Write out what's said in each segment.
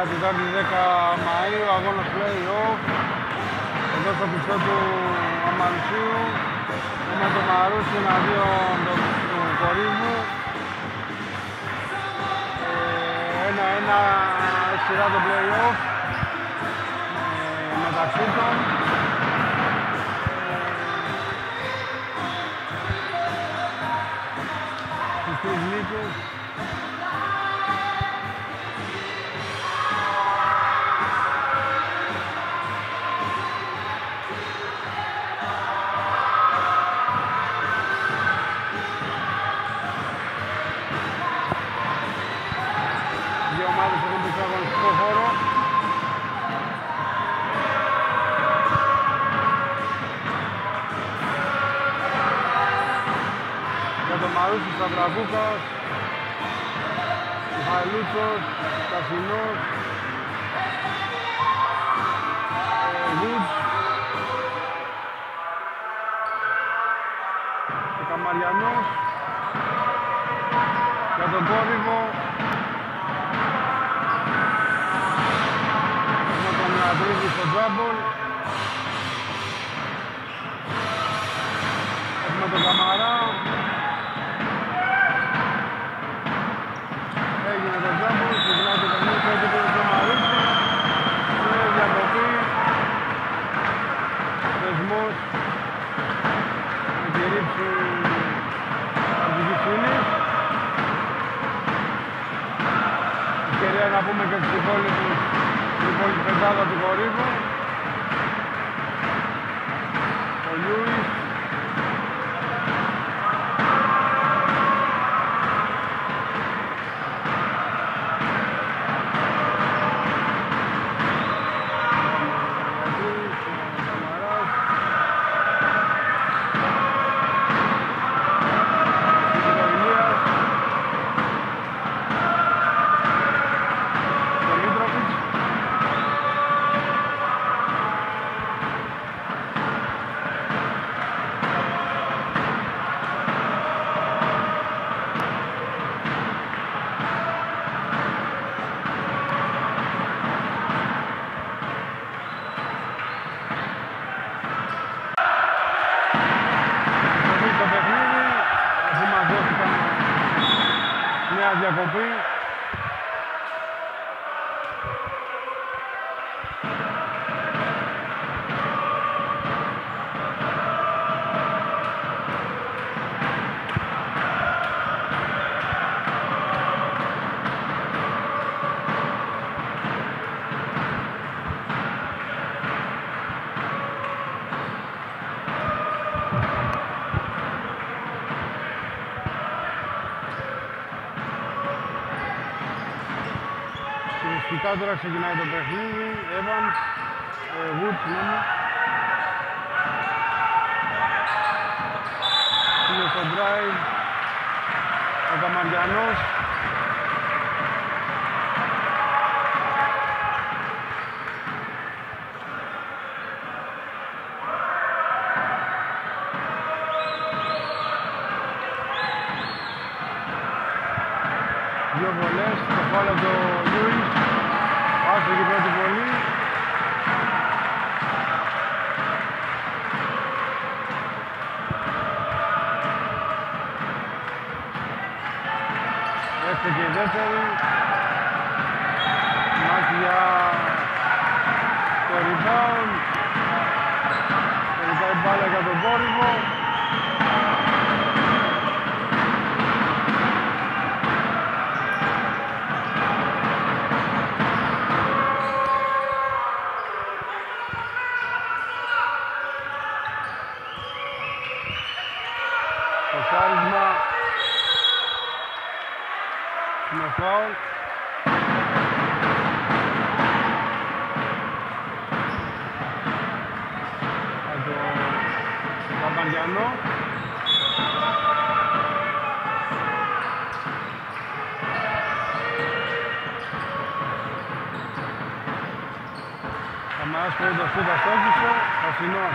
Νέα Τετάρτη 10 Μαΐου, αγώνας play-off. Εδώ στο πιστό του Αμαρουσίου, με το Μαρούσι εναντίον του Κορύβου. 1-1 σειρά το play-off μεταξύ των. Στους τρεις νίκες. Δύο ομάδες έχουν πει στο αγωνιστικό χώρο. Για τον Μαρούσι Σταυρακούκας, Μιχαηλούτσος, Κασινός, Γουτς, ο Καμαριανός, για τον Κόρυβο, με τον Ιατρίδη στο τζάμπολ, έχουμε τον Καμαρά, έγινε το τζάμπολ, ξεκινάει το παιχνίδι, έτσι πήρε το Μαρούσι, είναι διακοπή, θεσμός, με τη ρήψη αρχικής φύλης. Ευκαιρία να πούμε και στην υπόλοιπη πεντάδα του Κορύβου. Ο Λιούις. Νέα διακοπή. Φυσικά τώρα ξεκινάει το παιχνίδι, Evans, Woods λέμε. Είναι στο drive, ο Καμαριανός. Δύο βολές, το φάουλ από το Λιούις. Άστο και πρώτη βολή. Έστω και η δεύτερη. Μάχη για το rebound. Τελικά η μπάλα για τον Κόρυβο. Ποσάρισμα με φάουλ. Από τον Καμαριανό. Καμαράς που το σούτα στόχισε, Κασινός.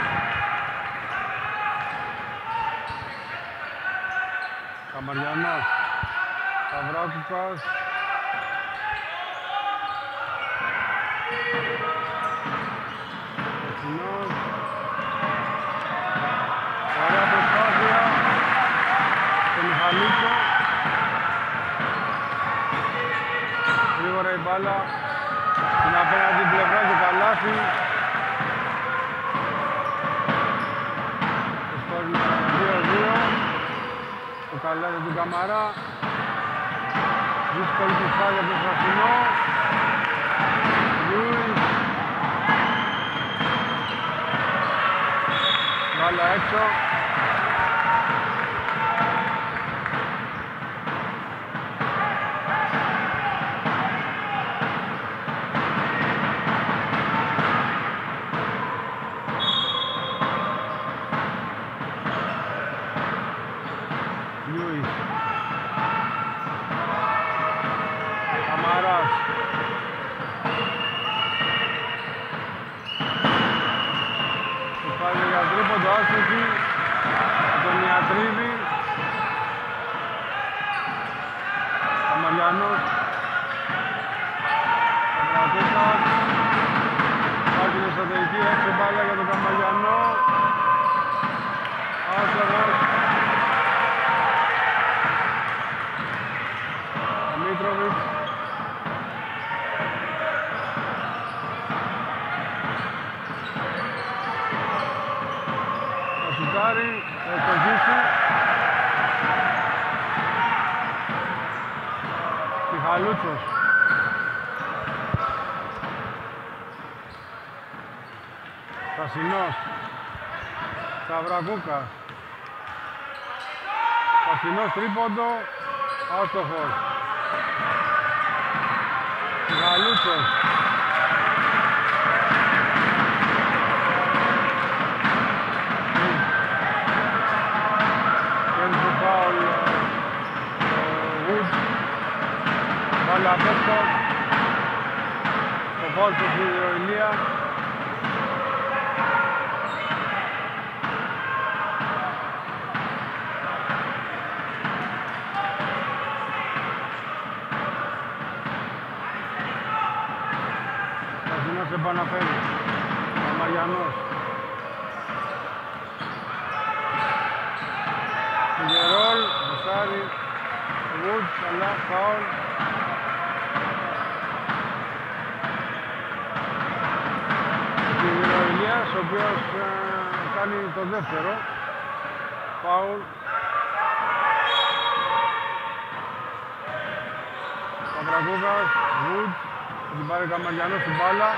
Καμαριανός, Σταυράκουπας, Κασινός. Ωραία προσπάθεια. Το Μιχαλίτσο. Γρήγορα η μπάλα. Στην απέναντι πλευρά και καλάθι. Το σκορ 2-2. Το καλάθι του Καμαρά. Δύσκολη προσπάθεια από το Φρασινό. Λιούις. Μπάλα έξω. Λιούις. Καμαράς. Προσπάθεια για τρίποντο άστοχη από τον Ιατρίδη. Καμαριανός. Καμπρατούκας. Υπάρχει την εσωτερική έξω μπάλα για τον Καμαριανό. Άστοχος. Μήτροβιτς. Το σουτάρι, θα εξοχίσει. Μιχαλούτσος. Κασινός. Σταυρακούκας. Κασινός τρίποντο. Άστοχος. Μιχαλούτσος. Παίρνει το φάουλ Wood. Μπάλα απ' έξω. Το φάουλ του Ηλία. Κασινός επαναφέρει. Καμαριανός. Φιγερόλ, Μουσάρι, Wood, καλά, φάουλ. Ηλίας, ο οποίος κάνει το δεύτερο φάουλ. Παπρακούκας, Wood, θα την πάρει Καμαριανός στην μπάλα.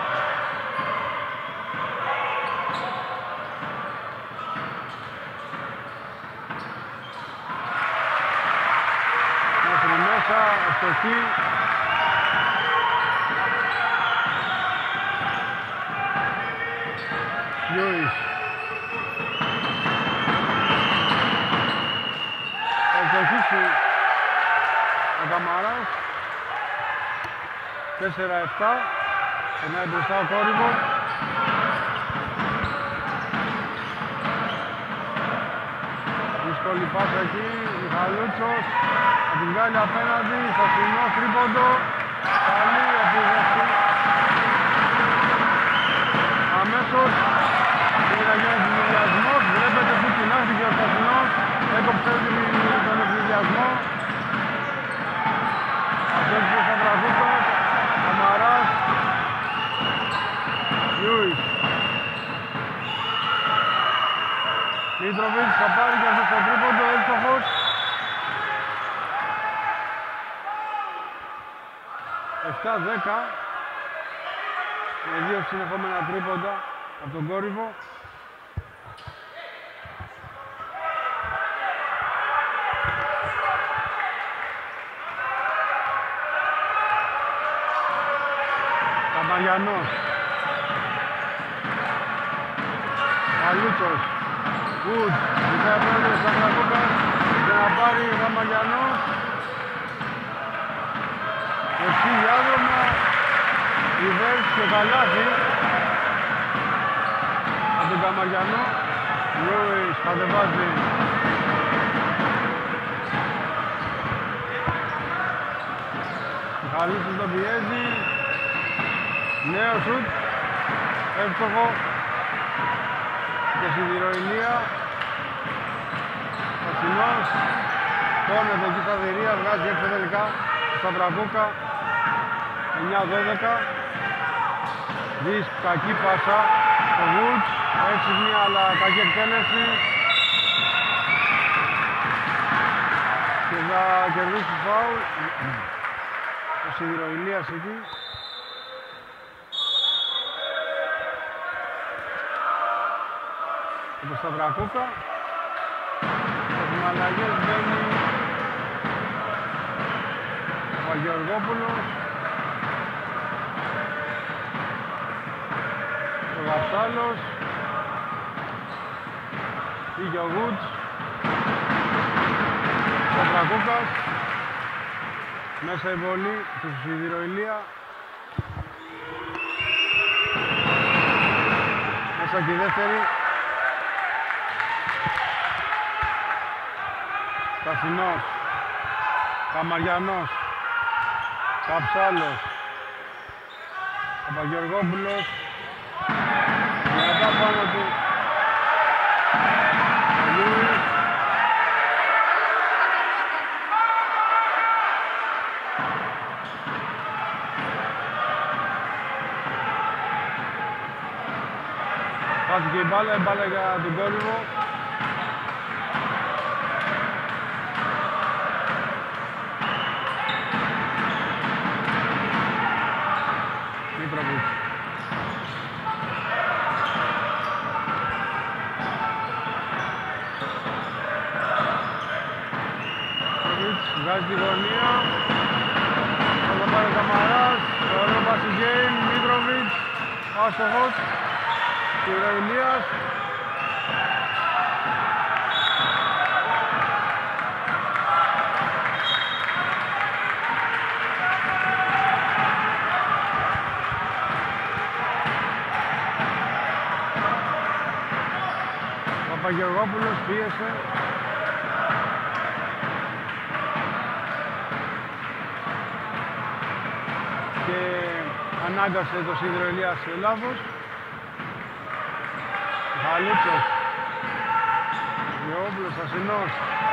Μέχρι μέσα, ευτοχή. Λιούις. Θα ευτοχίσει ο Καμαράς. 4-7. Περνάει μπροστά ο Κόρυβος. Δύσκολη πάσα εκεί. Μιχαλούτσος. Θα την βγάλει απέναντι. Σασινός τρίποντο. Καλή επίδεση. Αμέσως είναι να γίνει ευνηδιασμός. Βλέπετε που τεινάχθηκε ο Σασινός. Έκοψε τον ευνηδιασμό. Αυτός και ο Σαβραδούκας. Καμαράς. Λιούις. Μήτροβιτς θα πάρει και αυτό στο τρίποντο. Εύστοχος. 7-10. Με δύο συνεχόμενα τρίποντα από τον Κόρυβο. Καμαριανός. Καλούτσος. Wood. Ζητάει απέναντι ο Σαμπρακούκας για να πάρει ο Καμαριανός. Δεξί διάδρομα. Ριβέρς και καλάθι από τον Καμαριανό. Λούις κατεβάζει. Μιχαλούτσος τον πιέζει. Νέο σουτ, εύστοχο και Σιδηροηλία. Κασινός, κόρνερ εκεί στα Δηρία, βγάζει έξω τελικά στα Βρακούκα. 9-12. Δεις κακή πάσα, ο Βούτς, έξυπνη αλλά κακή εκτέλεση. Και θα κερδίσει φάουλ. Ο Σιδηροηλίας εκεί. Και το Σταυρακούκα. Έχουμε αλλαγές, μπαίνει ο Παγεωργόπουλος. Ο Γαψάλος. Πήγε ο Γουτς. Ο Σταυρακούκας. Μέσα η βολή του Σιδηροηλία. Μέσα και η δεύτερη. Κασινός, Καμαριανός, Καψάλος, Παπαγεωργόπουλος, μετά πάνω του ο Λούις. Χάθηκε η μπάλα για τον κόλυβο. Βγάζει τη γωνία, θα πάρει ο Καμαράς, ωραίο πάση γκέιμ, Μίτροβιτς, άστοχος, Σιδηροηλίας. Παπαγεωργόπουλος πίεσε. Και ανάγκασε το Σιδηροηλία σε λάθος. Χαλούτσος, Γεώργος, Ασινός.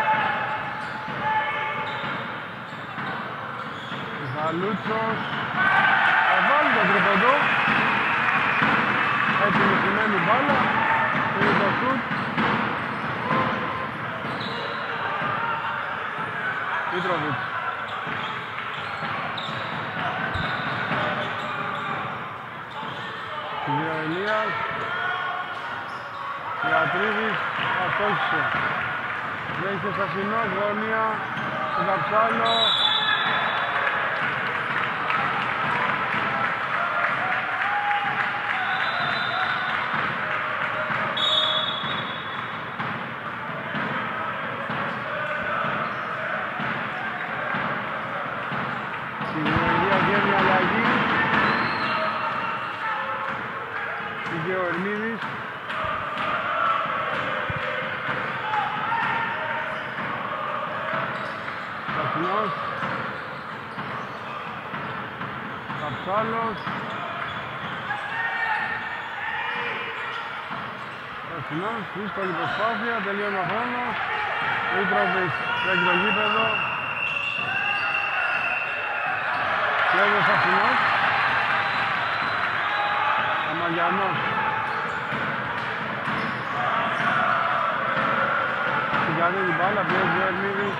Χαλούτσος, θα βάλει το τρίποντο. Έτσι μεσημένη μπάλα, είναι το σουτ. Μίτροβιτς. Σιδηροηλίας. Ιατρίδης αστόχησε. Δέχεται Σασινός, γωνία, στον Καψάλο. Σιδηροηλία βγαίνει αλλαγή. Πήγε ο Ερμίδης. Κασινός. Καψάλος. Κασινός, δύσκολη προσπάθεια, τελείωνε ο χρόνος. Μήτροβιτς τρέχει το γήπεδο. Κλέβει ο Κασινός. Καμαγιανός. Συγκαλεί την μπάλα, πιέζει ο Ερμίδης.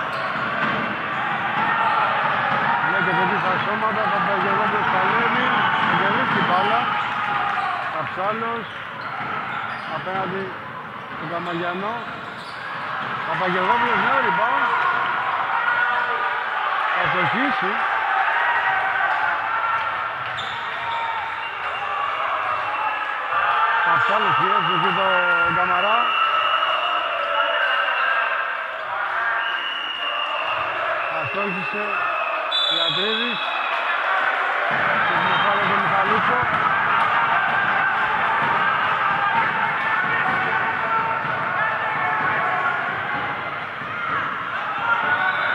Βλέπετε εκεί στα σώματα, Παπαγεωργόπουλος παλεύει. Εγκαιρίζει την μπάλα. Καψάλος. Απέναντι στον Καμαγιανό. Παπαγεωργόπουλος νέο rebound. Θα στοχίσει. Καψάλος πιέζει εκεί τον Καμαρά. Αστόχησε Ιατρίδης. Και την εφάλε τον Μιχαλούτσο.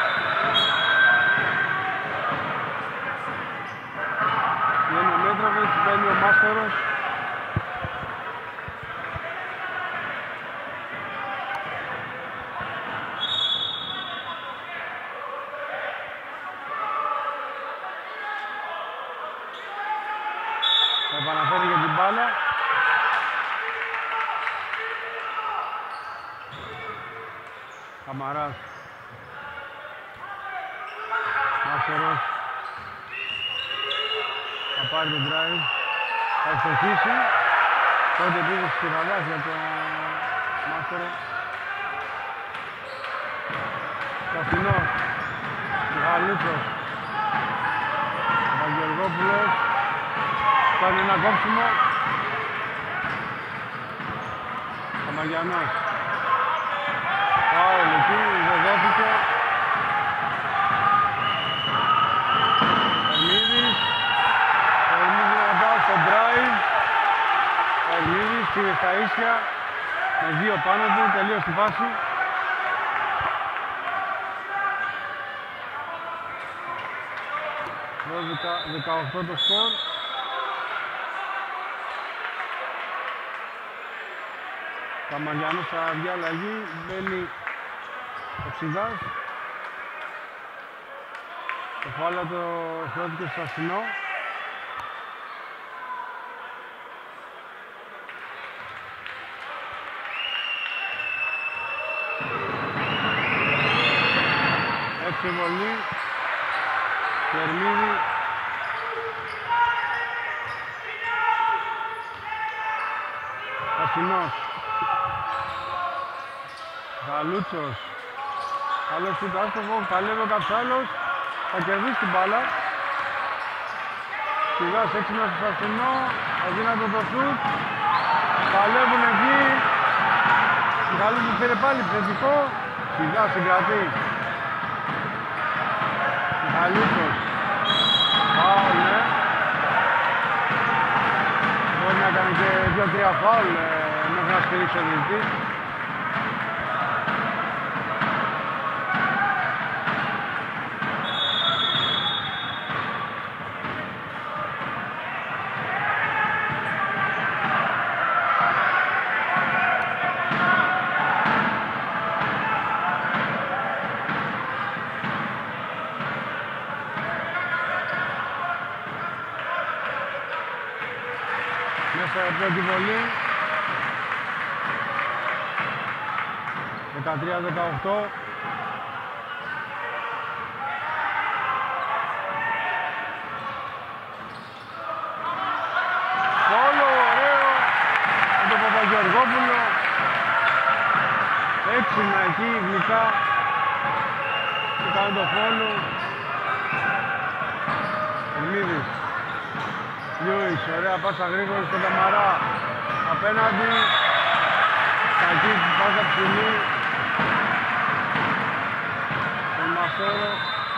Βγαίνει ο Μέτροβιτς. Μασέρος. Θα επαναφέρει για την μπάλα. Καμαράς. Μάσερος. Θα πάρει το drive. Θα ευστοχίσει. Τότε επίθεση στη Ραλάς για τον Μάσερο. Καφινός. Γαλούτσος. Βαγγελγόπουλος. Κάνει ένα κόψιμο. Καμαγιανός. Φάουλ εκεί, δεν δόθηκε. Ερμίδης. Ερμίδης να πάει στο drive. Ερμίδης πήγε στα ίσια. Με δύο πάνω του, τελείωσε τη φάση. Δώδεκα, 18 το σκορ. Καμαγιανός θα βγει αλλαγή, μπαίνει ο Ψιδάς. Το φάλα το χρώθηκε στο Ασυνό. Έτσι βολή. Κερμίδη. Ασυνός. Γαλούτσος. Άλλος του άστοχο, παλεύει ο κάποιος άλλος. Θα κερδίσει την μπάλα. Σιγάς έξυπνος στο Ασυνό. Αδύνατο το σουτ. Παλεύουν εκεί. Γαλούτσος πήρε πάλι επιθετικό. Σιγάς συγκρατεί. Γαλούτσος. Φάουλ, ναι. Μπορεί να κάνει και 2-3 φάουλ μέχρι να στηρίξει ο διαιτητής. Πρώτη βολή 13-18. Φόλο ωραίο από τον Παπαγεωργόπουλο. Έξυπνα εκεί γλυκά και κάνει το φόλο. Ερμίδης. Λιούις, ωραία πάσα γρήγορη στον Καμαρά. Απέναντι. Κακή πάσα ψηλή. Τον Μασέρο.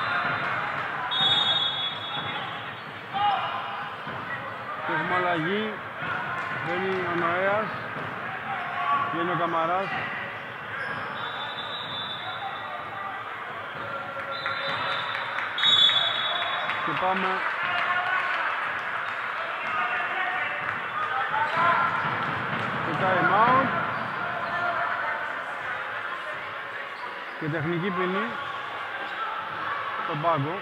Και έχουμε αλλαγή. Μπαίνει ο Νοέας. Βγαίνει ο Καμαράς. Και πάμε time out και τεχνική ποινή στον πάγκο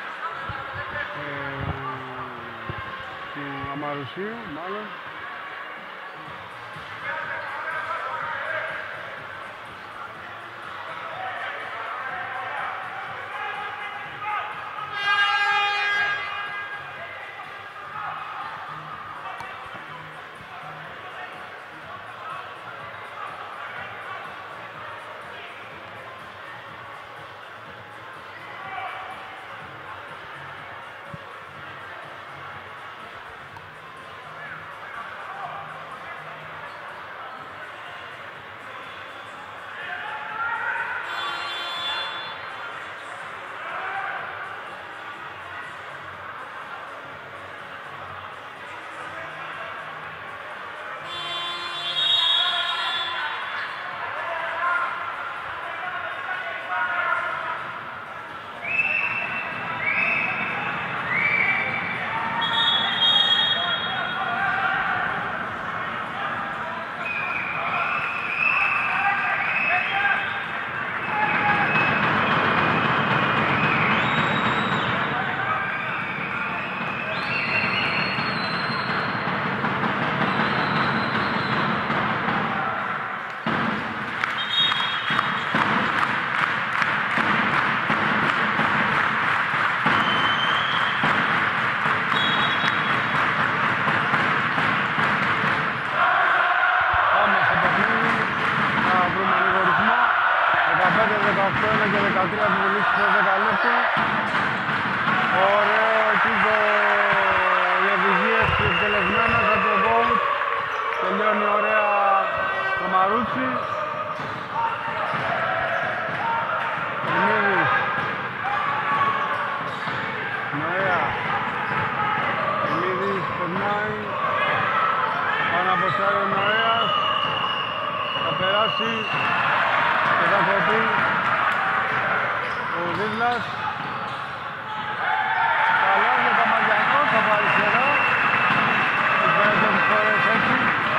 του Αμαρουσίου μάλλον. 13 βουλής στο 10 λεπτό. Ωραίο εκεί οι οδηγίες εκτελεσμένες από το coach. Τελειώνει ωραία το Μαρούτσι. Ερμίδης. Ωραία. Ερμίδης περνάει. Πάνω από σάρει ο Νοέας. Θα περάσει και θα κοπεί ο Δίβλας. Καλά για τα Μαριανό, θα πάρει αριστερά. Έχει κάνει φορές έτσι.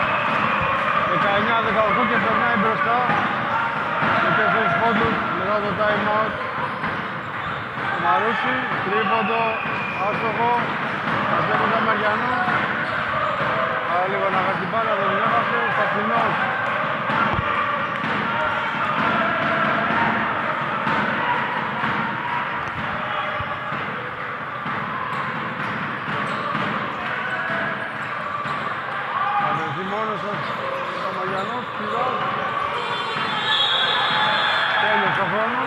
19-18 και περνάει μπροστά. Με 4 πόντους μετά το time out. Ο Μαρούτσι, τρίποντο, άστοχο. Μαζεύει τα Μαριανό. Άρα λίγο να χάσει μπάλα, δεν έβασε. Σταθινός. Μόνος σας, ο Μαγιανός, ψηλός. Τέλος ο χρόνος.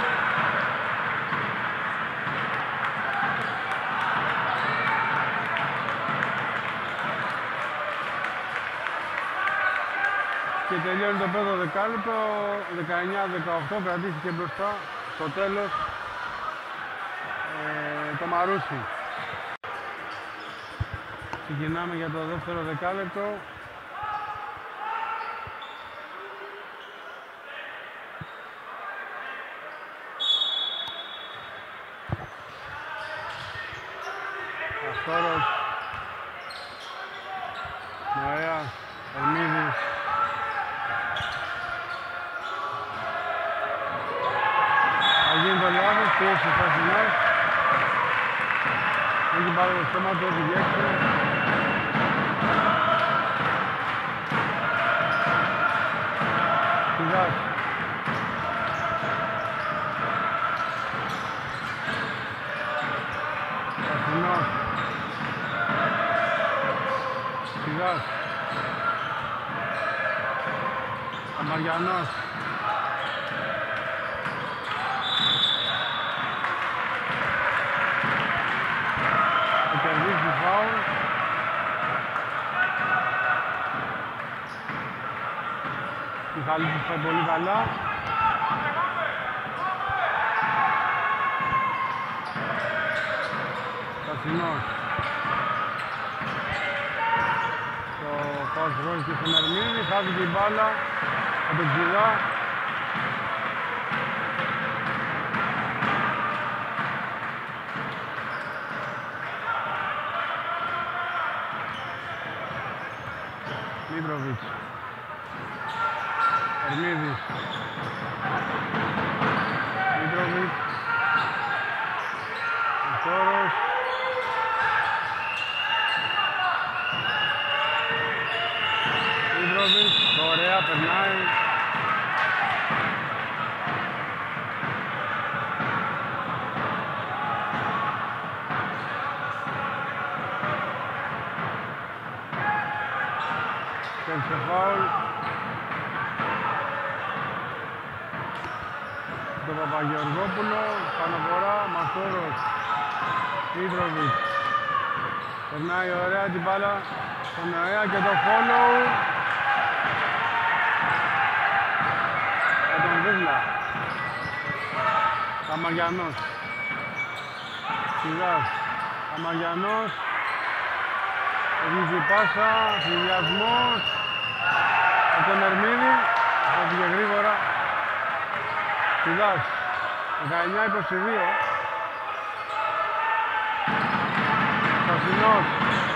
Και τελειώνει το πρώτο δεκάλεπτο, 19-18, κρατήθηκε μπροστά στο τέλος το Μαρούσι. Ξεκινάμε για το δεύτερο δεκάλεπτο. Αστόρος, Νοέας, Ερμίδης. Θα γίνει το λάθος, πίεση στα συνάς. Έχει πάρει το στόμα του, έχει διέξει. Σιγάς. Σασινός. Σιγάς. Αμαριανός. Θα κερδίσει φάουλ. Μιχαλίδης πάει πολύ καλά. Σασινός. Το φάουλ και στον Ερμίδη, χάζει την μπάλα από τον Ξηδά. Μίτροβιτς. Ερμίδης. Μίτροβιτς. Αστόρος. Μίτροβιτς. Ωραία, περνάει. Κέρδισε φάουλ. Το Παπαγεωργόπουλο, Πανοφορά, Μαστόρος, Μίτροβιτς. Περνάει ωραία την μπάλα στον Νοέα και το follow. Για τον Δίβλα. Καμαγιανός. Σιγάς. Καμαγιανός. Οδηγεί πάσα, συνδυασμός. Από τον Ερμίδη. Έφυγε γρήγορα. Σιγάς. 19-22. Σασινός.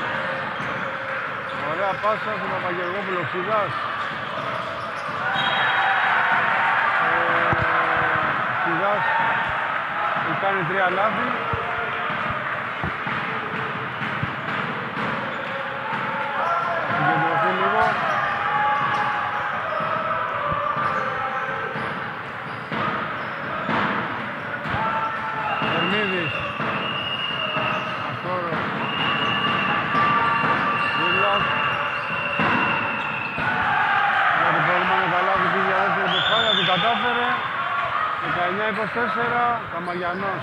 Ωραία πάσα στον Παπαγεωργόπουλο. Σιγάς. Σιγάς. Έχει κάνει 3 λάθη. Συγκεντρωθεί λίγο. Ερμίδης. Αστόρος. Βίλας. Για το πρόβλημα είναι καλά του πήγε έτσι το φάλια, του κατάφερε. 19-24, Καμαγιανός.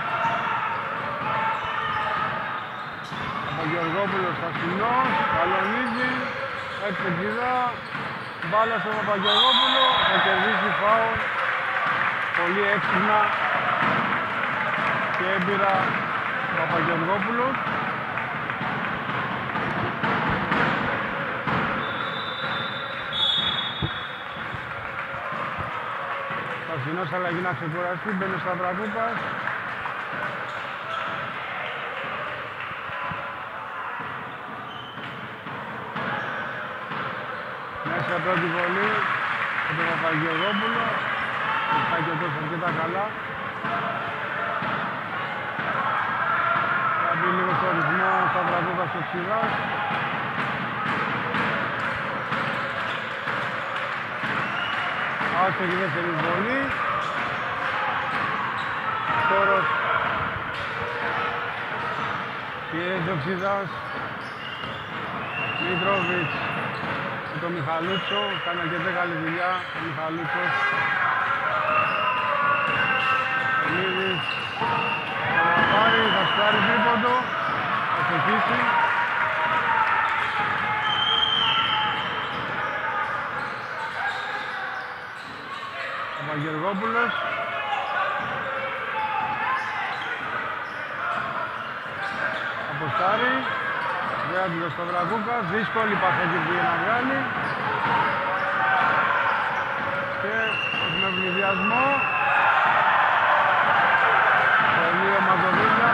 Παπαγεωργόπουλος Στασινός, Καλονίδη, έτσι εξηγά, μπάλα στον Παπαγεωργόπουλο, θα κερδίσει φάουλ, πολύ έξυπνα και έμπειρα ο Παπαγεωργόπουλος. Στασινός αλλαγή να ξεκουραστεί, μπαίνει στα Σταυρακούπας. Μέσα πρώτη βολή από τον Παπαγεωργόπουλο. Πάει και τόσο αρκετά καλά. Θα μπει λίγο στο ρυθμό ο Σταυρακούπας ο Ξηράς. Άστο και δεύτερη βολή. Στόρος. Πιέζει ο Ξηράς. Μητρόβιτς. Το Μιχαλούτσο, κάνει αρκετά καλή δουλειά ο Μιχαλούτσος. Ελίδης θα πάρει, θα σκάρει τρίποντο, θα στοχίσει. Ο Παπαγεωργόπουλος. Αποστάρει. Βρέαντι το Σταυρακούκας, δύσκολη παθέτη που να βγάλει και έχουμε πληδιασμό. Τελείο Μαζοβίλια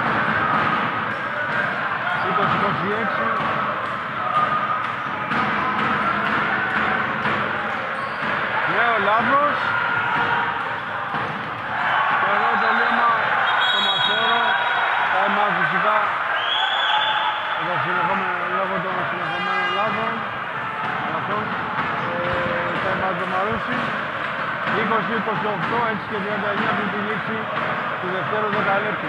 20-26. Νέο λάθος και εδώ τελείωμα στο Μασόρο, θα είμαστε φυσικά λόγω των συνεχομένων λάθων, θα είμαστε το Μαρούσι. 20-28, έτσι και 39 πριν τη λήξη του δευτέρου δεκαλέπτου.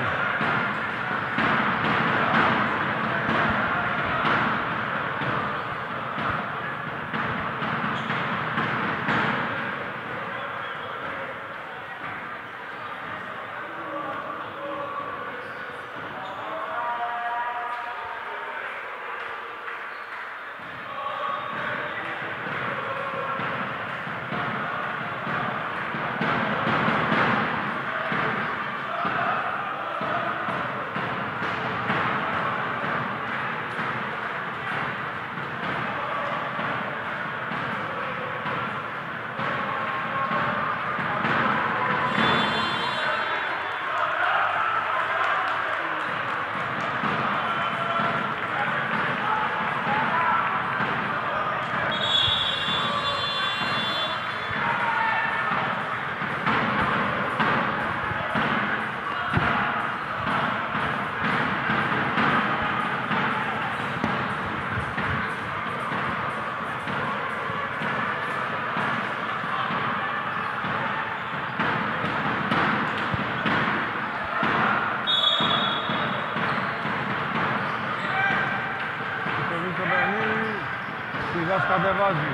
Κατεβάζει.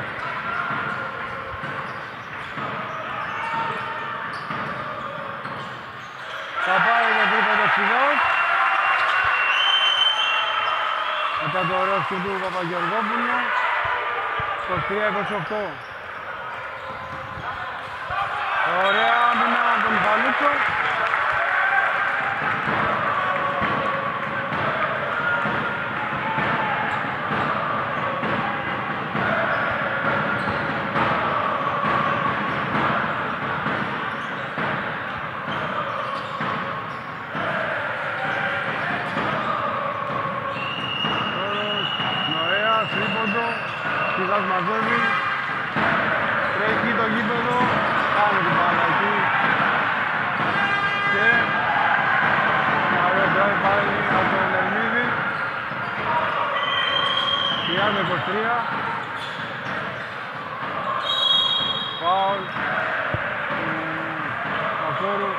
Θα πάει το τρίποντο Ξηρός. Μετά το ωραίο σκου του Παπαγεωργόπουλου. 23-28. Ωραία άμυνα από τον Μιχαλούτσο. Ξηράς μαζεύει, τρέχει το γήπεδο, πάνω την μπάλα εκεί και ωραίο drive πάλι από τον Λερμίδη. 30-23, φάουλ του Μασόρου.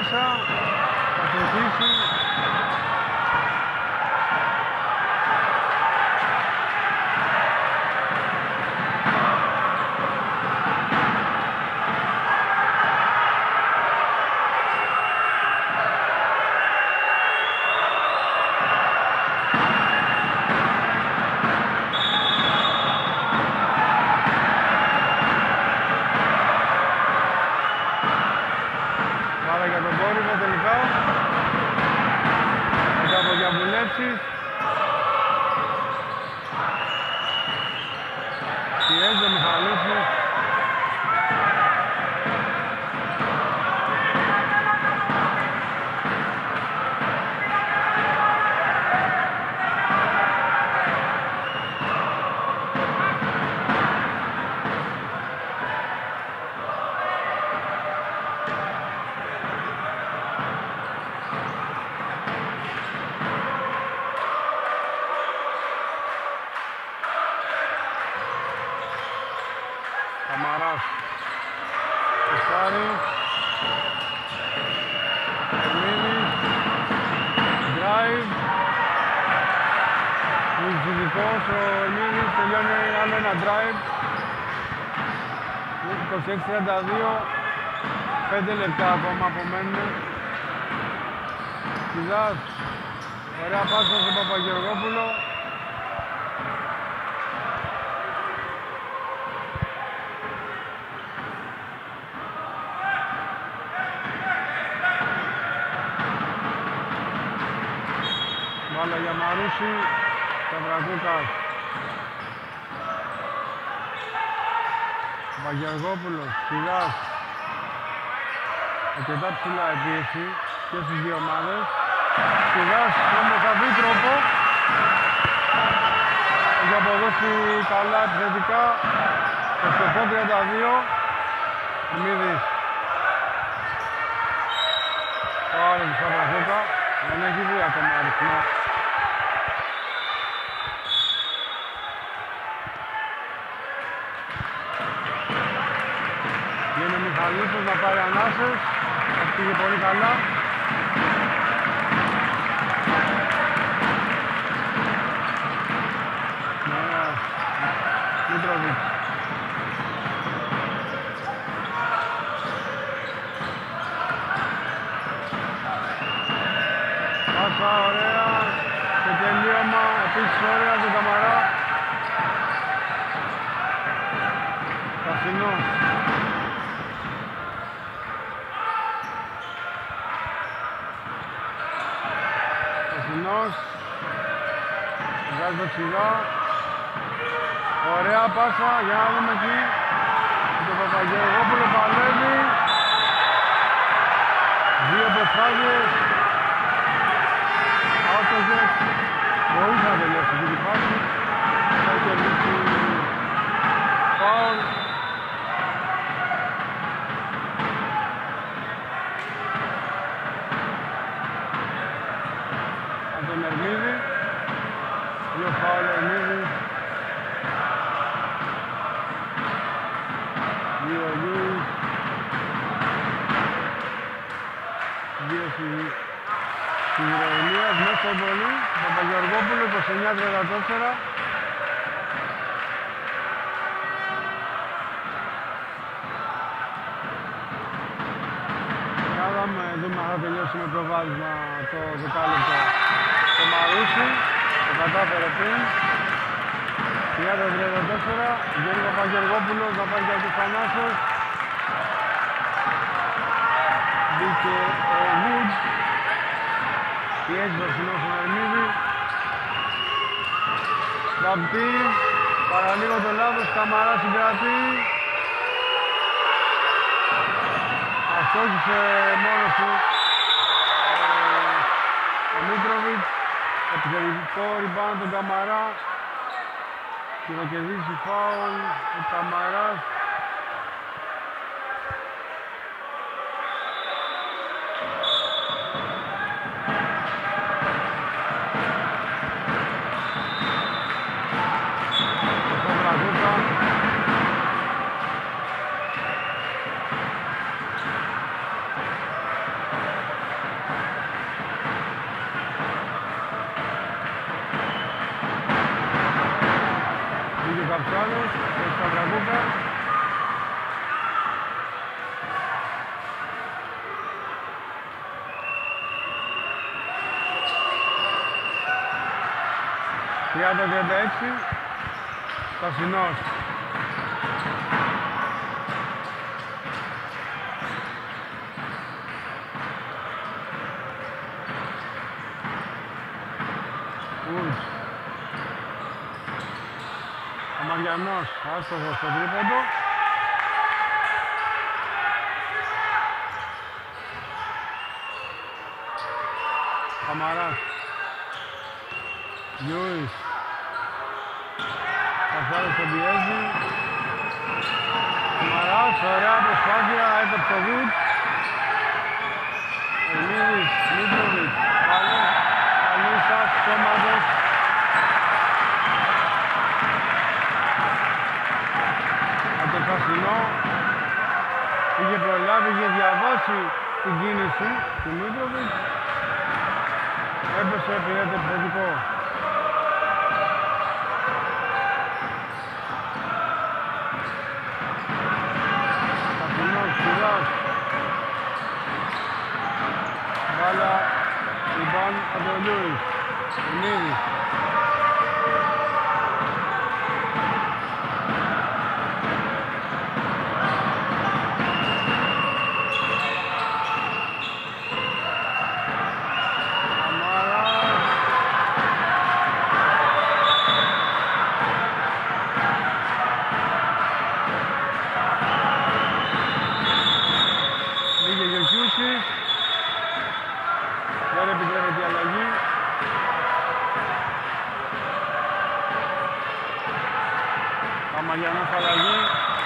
μέσα, θα στοχίσει. Πιέζει ο Μιχαλίτσης. Καμαράς, Κεστάρης, Ερμήνης, drive, φυσικός ο Ερμήνης, τελειώνει άλλο ένα drive, 26-32, 5 λεπτά ακόμα απομένουν. Κιζάς, ωραία πάσα στον Παπαγεωργόπουλο. Μπάλα για Μαρούση, Σταυρακούκας. Παπαγεωργόπουλος, Σιγάς. Αρκετά ψηλά η πίεση και στις δύο ομάδες. Σιγάς όμως θα βρει τρόπο. Έχει αποδώσει καλά επιθετικά. Το σκοπό 32. Μίδης. Πάρα του Σταυρακούκα. Δεν έχει δει ακόμα αριθμό. Βγαίνει ο Μιχαλίτσος να πάρει ανάσες. Θα πήγε πολύ καλά. Μήτροβιτς. Πάσα ωραία. Το τελείωμα επίσης ωραία του Καμαρά. Κασινός. Κασινός. Βγάζει το ψηλά. Ωραία πάσα, για να δούμε εκεί. Το Παπαγεωργόπουλο παλεύει. Δύο προσπάθειες. Άτογες. Μπορούσε να τελειώσει αυτή τη φάση. Θα κερδίσει φάουλ. Από τον Ερμίδη. Δύο φάουλ Ερμίδη. Δύο Γιούις. Δύο Σιδηροδρομίας μέσα η βολή. Παπαγεωργόπουλο 29-34. Για να δούμε αν θα τελειώσει με προβάδισμα το δεκάλεπτο το Μαρούσι. Το κατάφερε πριν. 30-34. Βγαίνει ο Παπαγεωργόπουλος να πάρει και τους ανάσες. Μπήκε ο Woods. Πιέζει το συνό στον Ερμίδη. Σταμπτή. Παραλίγο το λάθος. Καμαρά συγκρατεί. Αστόχησε μόνος του ο Μήτροβιτς. Επιθετικό rebound τον Καμαρά. Και θα κερδίσει φάουλ ο Καμαράς. 30-36, Στασινός. Ουλς. Ο Μαριανός, άστοχος στο τρίποντο. Καμαράς. Λιούις. Κασάρος τον πιέζει. Καμαράς, ωραία προσπάθεια, έπαιξε το βουτ. Ελμίδης, Μίτροβιτς, Καλούσας, Σώματος. Από το Στασινό. Είχε προλάβει, είχε διαβάσει την κίνηση του Μίτροβιτς. Έπεσε, πήρε το επιθετικό. Στασινός, Κουράς. Μπάλα, λοιπόν, από τον Λούις. Μίδης. Δεν επιτρέπεται η αλλαγή. Καμαγιανός αλλαγή.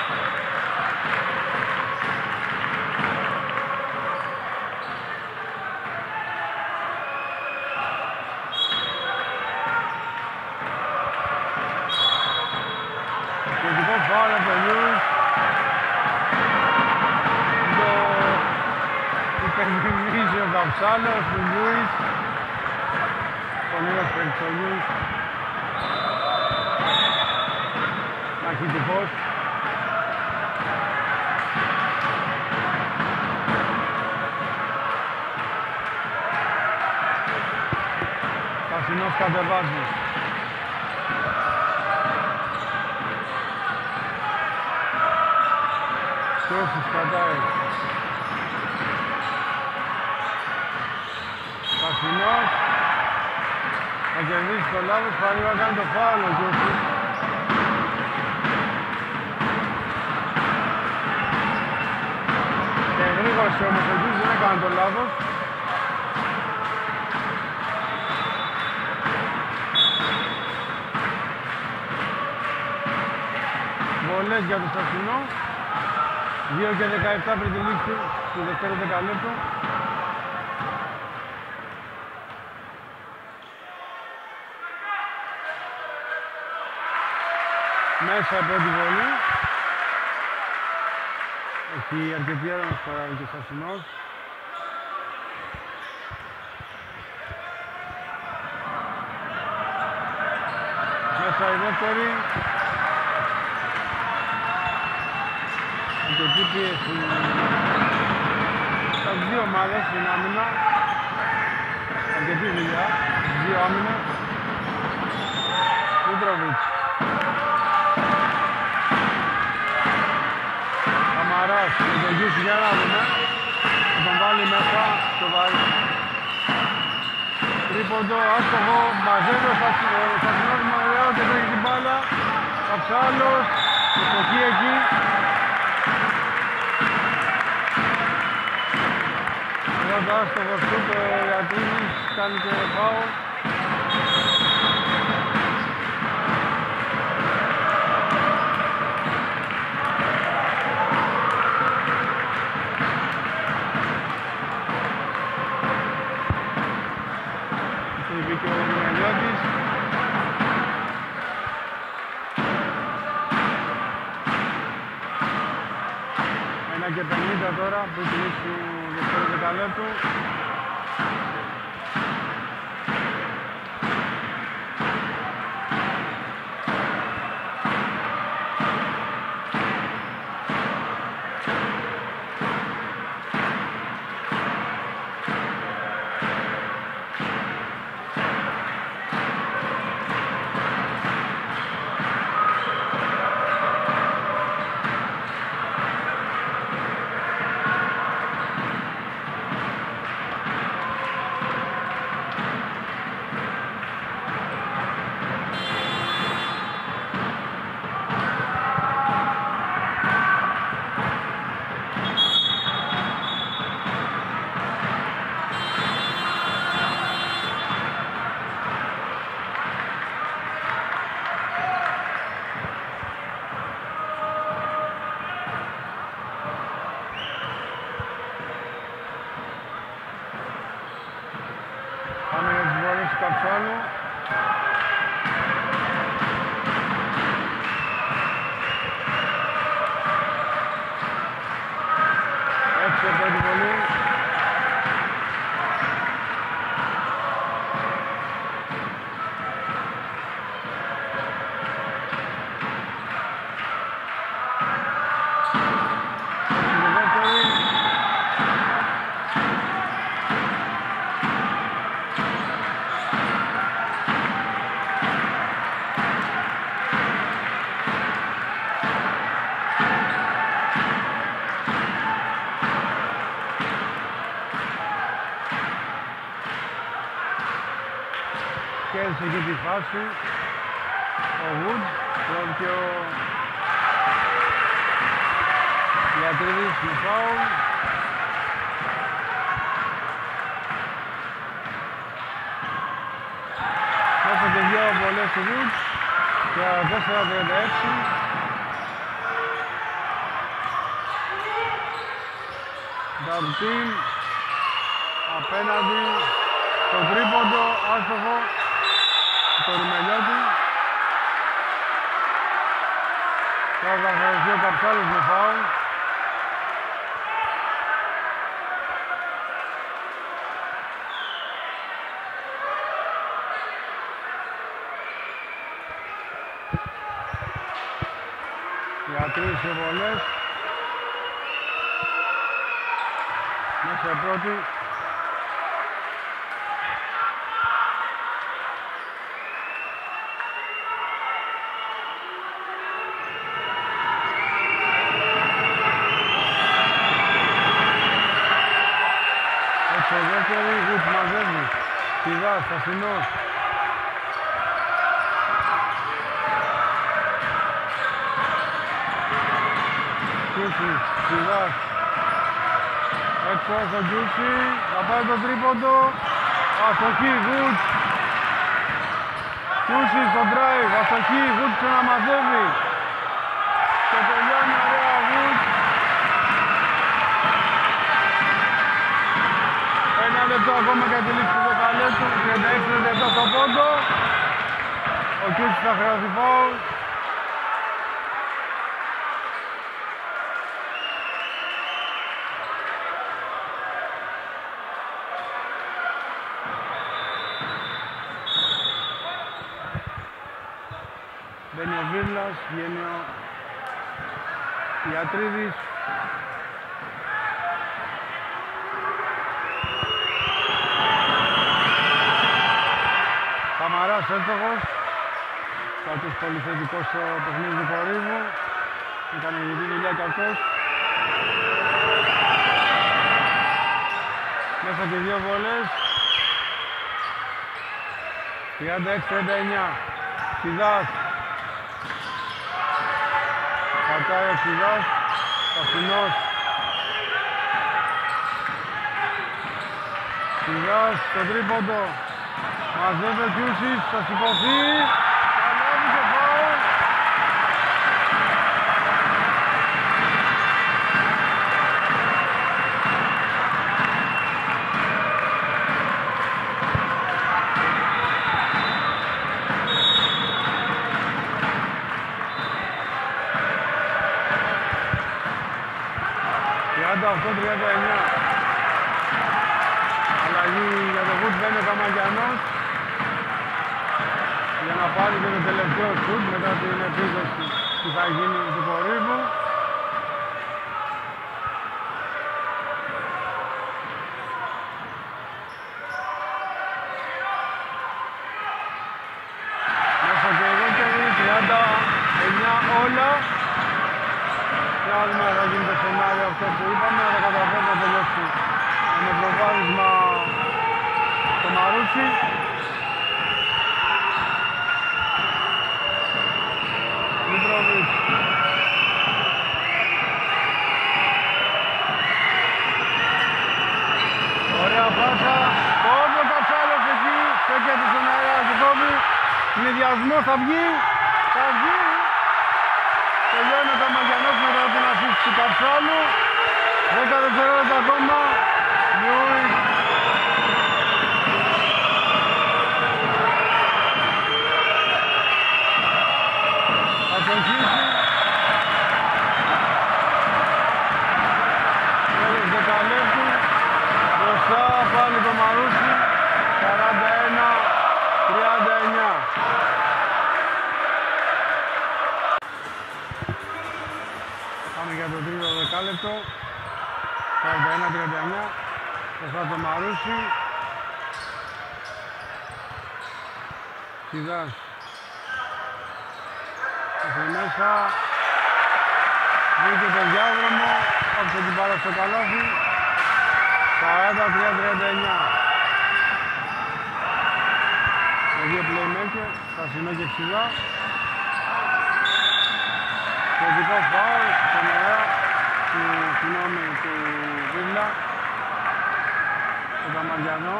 Σχετικό φάουλ από τον Λιούις. Υπενθυμίζει ο Καψάλος του Λιούις. Τον είδος παίκτης ο Λιούις. Μαχητικός. Στασινός κατεβάζει. Στρώσεις κατάει. Στασινός. Θα κερδίσει το λάθος, πάλι θα κάνει το φάουλ ο Κιούσης. Και γρήγορασε όμως ο Κιούσης, δεν έκανε το λάθος. Βολές για το Στασινό. 2 και 17 πριν τη λήξη του δεύτερου δεκαλέπτου. Μέσα από τη βολή. Έχει αρκετή ώρα να σκοράρει και ο Στασινός. Μέσα η δεύτερη. Αρκετή πίεση στα δύο ομάδες στην άμυνα. Αρκετή δουλειά στις δύο άμυνες. Μίτροβιτς. Καμαράς με τον Κιούση για να δούμε. Θα τον βάλει μέσα στο βάρη. Τρίποντο, άστοχο, μαζεύει ο Στασινός με ωραίο και τρέχει την μπάλα. Καψάλος, εποχή εκεί. Εδώ άστοχο σούτ, ο Ιατρίνης κάνει και φάουλ. Και ο Μελιώτης. Ένα και 50 τώρα που έχει λήξει του δεύτερου δεκαλέπτου. αποτέλεσε εκεί τη φάση. Ο Wood, πρώτο και ο Ιατρίδης με φάουλ. Μέσα και δύο βολές του Wood και 4-36. Double team απέναντι στο τρίποντο, άστοχο το Ρουμελιώτη. Τώρα θα χρειαστεί ο Καψάλος με φάουλ. Για 3 βολές. Μέσα πρώτη. Έτσι ο δεύτερη, Γουτ μαζεύει. Κιδάς, Ασυνός. Κούτσις, Κιδάς. Έξω στον Τζούτσι, θα πάει το τρίποντο. Αστοχή, Γουτ. Τζούτσι στο drive, αστοχή, Γουτ ξαναμαζεύει. Και τελειώνει ωραία, Γουτ. 1 λεπτό ακόμα για τη λήξη του δεκαλέπτου, 36-37 στο πόντο. Ο Τζούτσι θα χρειαστεί φάουλ. Μπαίνει ο Βίρλας, βγαίνει ο Ιατρίδης. Καμαράς εύστοχος. Κάποιος πολυθετικός στο παιχνίδι του Κορύβου. Έκανε γενική δουλειά και αυτός. Μέσα και δύο βολές. 36-39. Σιδάς. Πατάει ο Σιδάς. Καφινός. Σιδάς στο τρίποντο. Μαζεύει ο Κιούσης, θα σηκωθεί. Θα λάβει και φάουλ. Αυτό 39. Αλλαγή για το Wood μπαίνει ο Καμαγιανός για να πάρει και το τελευταίο σουτ μετά την επίθεση που θα γίνει του Κορύβου. Μέσα και εδώ και 39 όλα. Για να δούμε αν θα γίνει το σενάριο αυτό που είπαμε, να καταφέρει να τελειώσει με προβάδισμα το Μαρούσι. Μητρόβιτς. Ωραία πάσα. Πόντο Καψάλος εκεί. Στέκεται στον αέρα και κόβει. Συνδυασμός θα βγει. Θα βγει. Τελειώνει ο Καμαγιανός μετά την ασίστ του Καψάλου. 10 δευτερόλεπτα ακόμα. Λιούις. Θα συνεχίσει. Τέλος δεκαλέπτου. Μπροστά πάλι το Μαρούσι. 41-39. Πάμε για το τρίτο δεκάλεπτο. 41-39. Μπροστά το Μαρούσι. Σιδάς. Έχει μέσα. Βγήκε το διάδρομο. Άφησε την πάρα στο καλάθι. 43-39. με δύο playmaker, Στασινό και Ξυλά. Θετικό φάουλ στον αέρα του Βίβλα, τον Καμαριανό.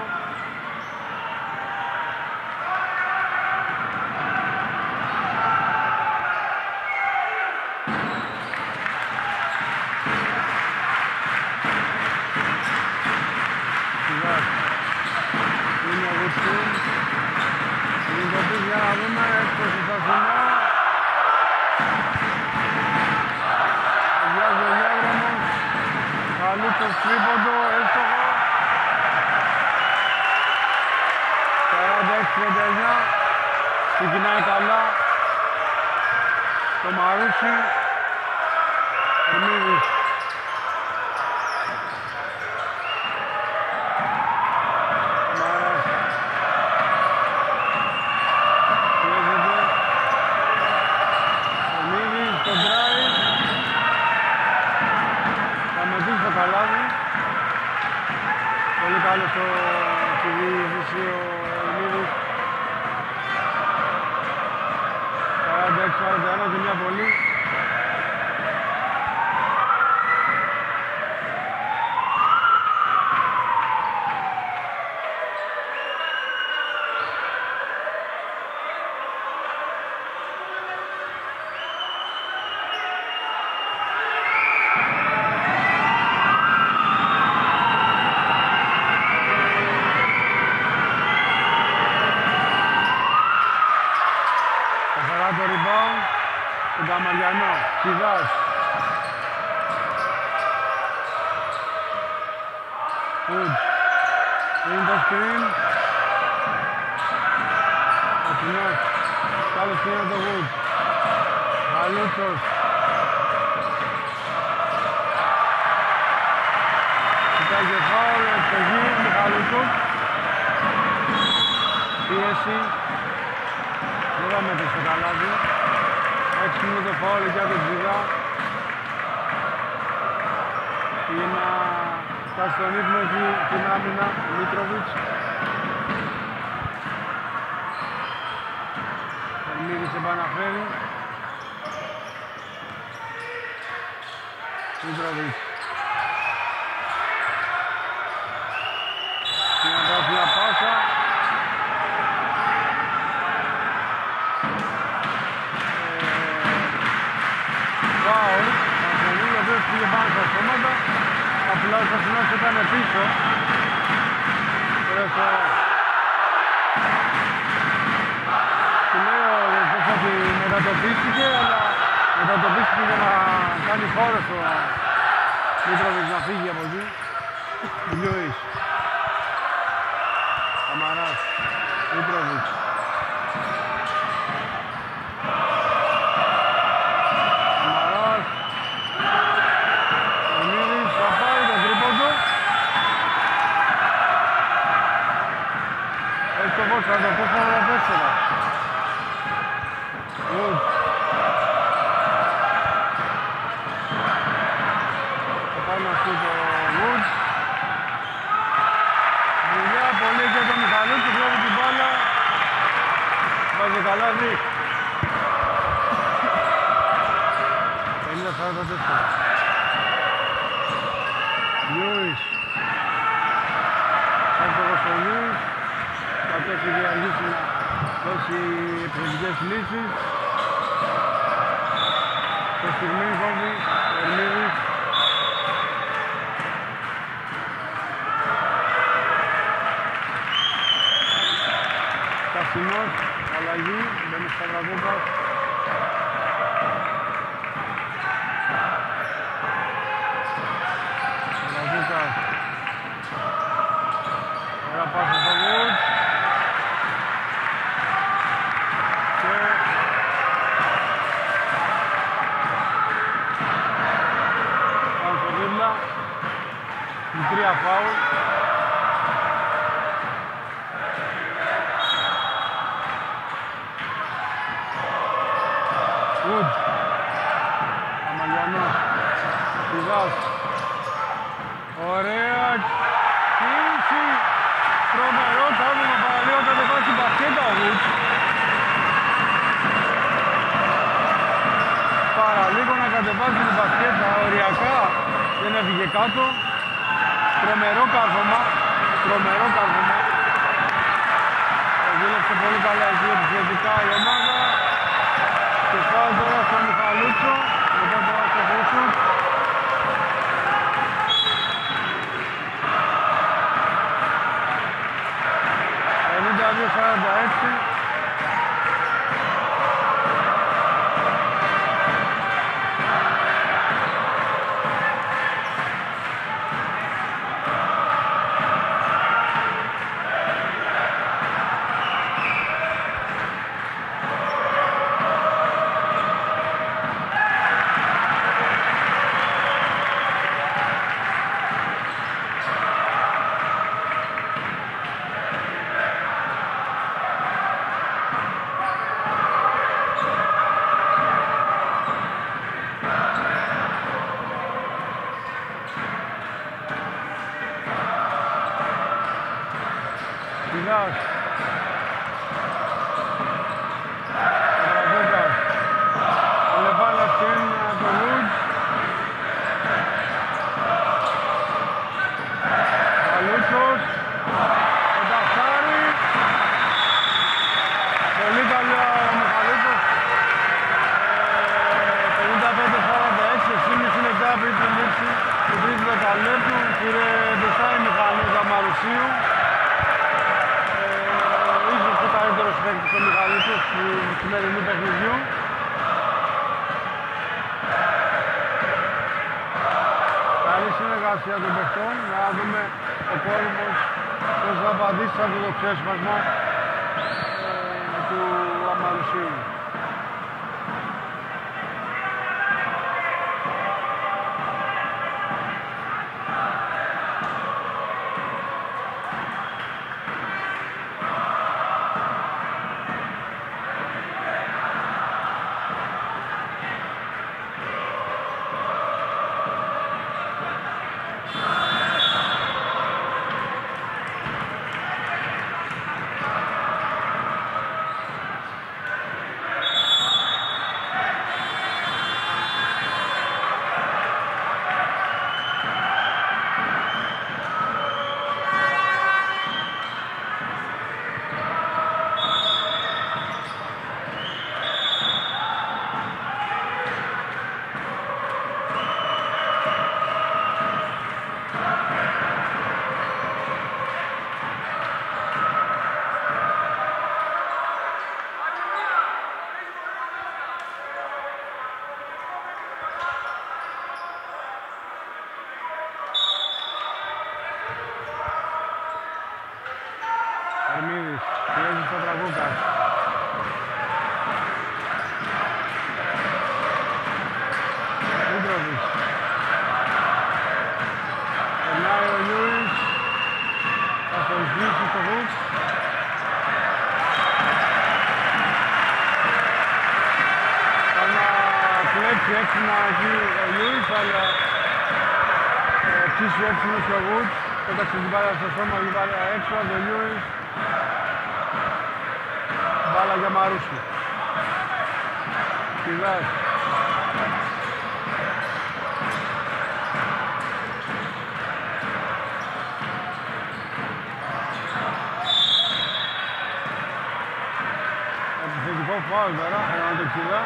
Είναι ο Βουτσούν. Κινητοποιείς για να δούμε έξω στο Στασινό. Αδειάζει ο διάγραμμος. Καλούτσος τρίποντο, έστοχο. 46-39. Ξεκινάει καλά. Το Μαρούσι. Ερμίδης. Πολύ καλό στη διείσδυση ο Ερμίδης. 46-41 και μια πολύ. Το rebound, τον Καμαριανό, Ξηδάς. Wood, είναι το screen. Ατινός, καλό screen το Wood. Καλούτσος. Κοιτάει και φάουλ, εκτογή, Μιχαλούτσος. Πίεση. Δεν θα μέτρησε το καλάδι. Έξυπνο το φάουλ για τον Ξηδά. Πήγε να φτάσει στον ύπνο εκεί την άμυνα ο Μίτροβιτς. Ερμίδης επαναφέρει. Μίτροβιτς. Πήγε να δώσει μια πάσα. Πήγε πάνω στα σώματα, απλά ο Στασινός ήταν πίσω. Του λέει ο Δευτός ότι μετατοπίστηκε, αλλά μετατοπίστηκε για να κάνει χώρο στο Μήτροβιτς να φύγει από εκεί. Λιούις. Καμαράς. Μήτροβιτς. Το βόξα, το πόσα όλα τέσσερα. Wood. Θα πάει να σου το Wood. Δουλειά πολύ και το Μιχαλούτσο, βλέπει την μπάλα. Βάζει καλάδι. 50-44. Λιούις. Κάνει το Βοστολίους. Αυτό έχει διαλύσει να δώσει επιθετικές λύσεις. Το στιγμή κόβει ο Ερμίδης. Στασινός, αλλαγή, μπαίνει Σταυραβούκας. Σταυραβούκας. Ωραία πάσα στο Wood. Τρία φάουλ. Wood. Αμαλιανός. Ξηδάς. Ωραία κίνηση. Τρομερό, θα έβγαινε παραλίγο κατεβάσει μπασκέτα ο Wood. παραλίγο να κατεβάζει την μπασκέτα, οριακά δεν έφυγε κάτω. Τρομερό κάρφωμα, τρομερό κάρφωμα. Δούλεψε πολύ καλά εκεί επιθετικά η ομάδα. Και πάω τώρα στον Μιχαλούτσο, μετά το άστοχο σου. 52-46. Κιδάς. Καραδέκας. Λεβάλα στην το Λουτς. Καλούτσος. Ο Ταφάρη. Πολύ καλό ο Μιχαλούτσος. 55-46, 6,5 λεπτά πριν την λήξη του τρίτου δεκαλέπτου. Πήρε μπροστά η μηχανή του Αμαρουσίου. Καλύτερος παίκτης ο Μιχαλούτσος του σημερινού παιχνιδιού. Καλή συνεργασία των παιχτών. Να δούμε ο κόλπος πώς θα απαντήσει σε αυτό το ξέσπασμα του Αμαρουσίου. Ερμίδης, πιέζει στο Τραγούκας. Μίτροβης. Περνάει ο Λιούις. Θα τον σβήσει στο Χουκ. Θα να κλέψει έξινα εκεί ο Λιούις, αλλά εξίσου έξινος και ο Χουκ. Πέταξε την μπάλα στο σώμα, την μπάλα έξω από τον Λιούις. Μπάλα για Μαρούσι. Κιδάς. Επιθετικό φάουλ τώρα, έναν το Κιδά.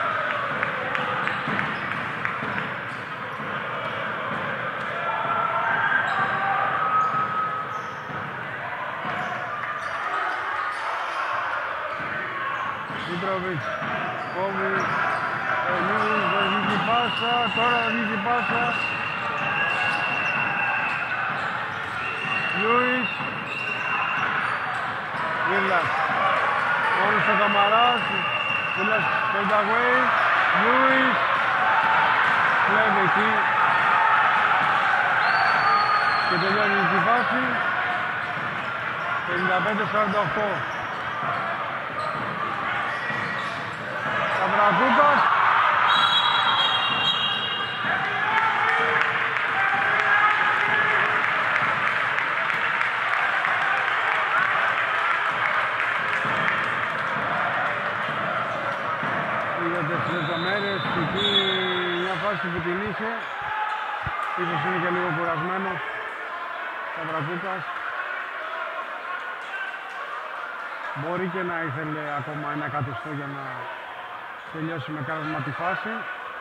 Μίτροβιτς, κόβει, Λιούις, δεν βγήκε πάσα, τώρα βγήκε πάσα. Λιούις, Βίλας, μόνος ο Καμαράς, Βίλας fade away, Λιούις, κλέβει εκεί και τελειώνει η φάση, 55-48. Κούκας. Είδατε τις λεπτομέρειες του τι Ίσως είναι και λίγο κουρασμένος Σταυρακούκας. Μπορεί και να ήθελε ακόμα ένα εκατοστό για να τελειώσει με κάρβημα τη φάση.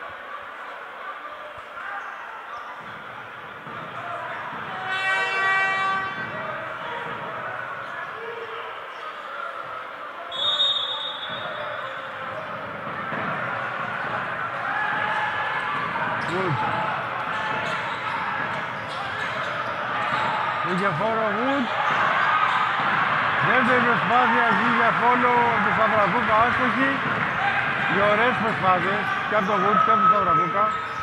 Είχε φόρο Wood. Δεύτερη προσπάθεια εκεί για φόλο του Σταυρακούκα, άστοχη. Δύο ωραίες προσπάθειες και από τον Wood και από τον Σταυρακούκα.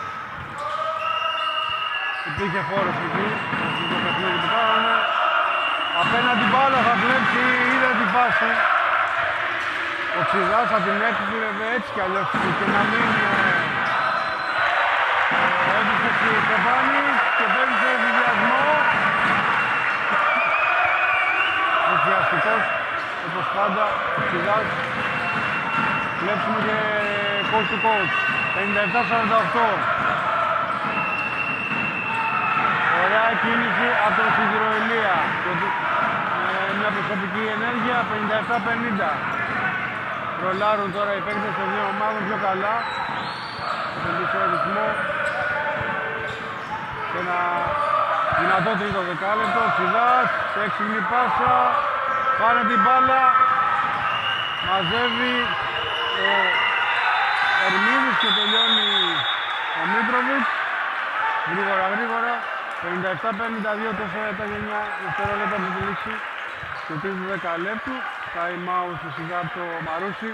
Υπήρχε φόρος εκεί, στο παιχνίδι που κάναμε. Απέναντι μπάλα θα βλέψει, είδε την φάση. Ο Ξηδάς θα την έκλεβε έτσι κι αλλιώς και να μην έπισε στη Στεφάνη και παίρνει σε ενθουσιασμό. Ενθουσιαστικός, όπως πάντα, ο Ξηδάς. Βλέπουμε και coach to coach. 57-48. Ωραία κίνηση από τον Σιδηροηλία. Μια προσωπική ενέργεια, 57-50. Ρολάρουν τώρα οι παίκτες των δύο ομάδων πιο καλά. Σε πίσω ρυθμό. Και ένα δυνατό τρίτο δεκάλεπτο. Ξηδάς, έξυπνη πάσα. Πάνε την μπάλα. Μαζεύει ο Ερμίδης και τελειώνει ο Μίτροβιτς. Γρήγορα. 57-52, 4 λεπτά και 9 δευτερόλεπτα από τη λήξη του τρίτου δεκαλέπτου. Time out σιγά από το Μαρούσι.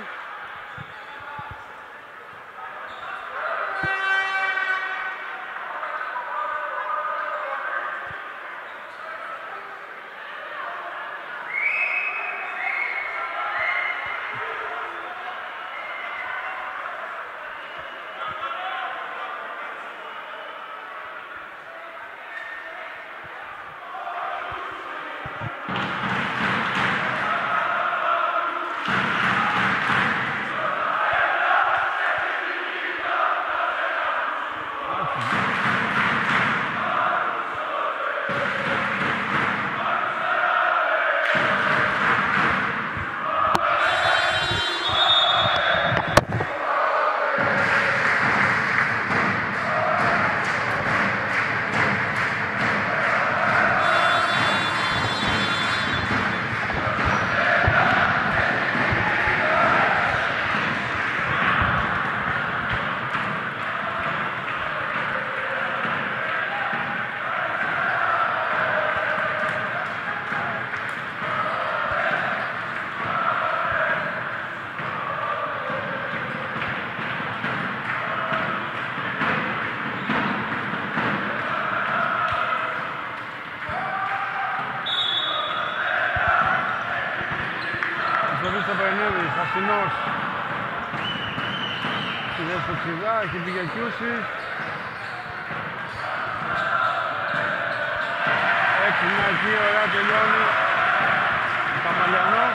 Χασινός στη θέση του Ξηδά, έχει πηγεκιούσει. Έξυπνα εκεί, ωραία τελειώνει ο Καμαλιανός.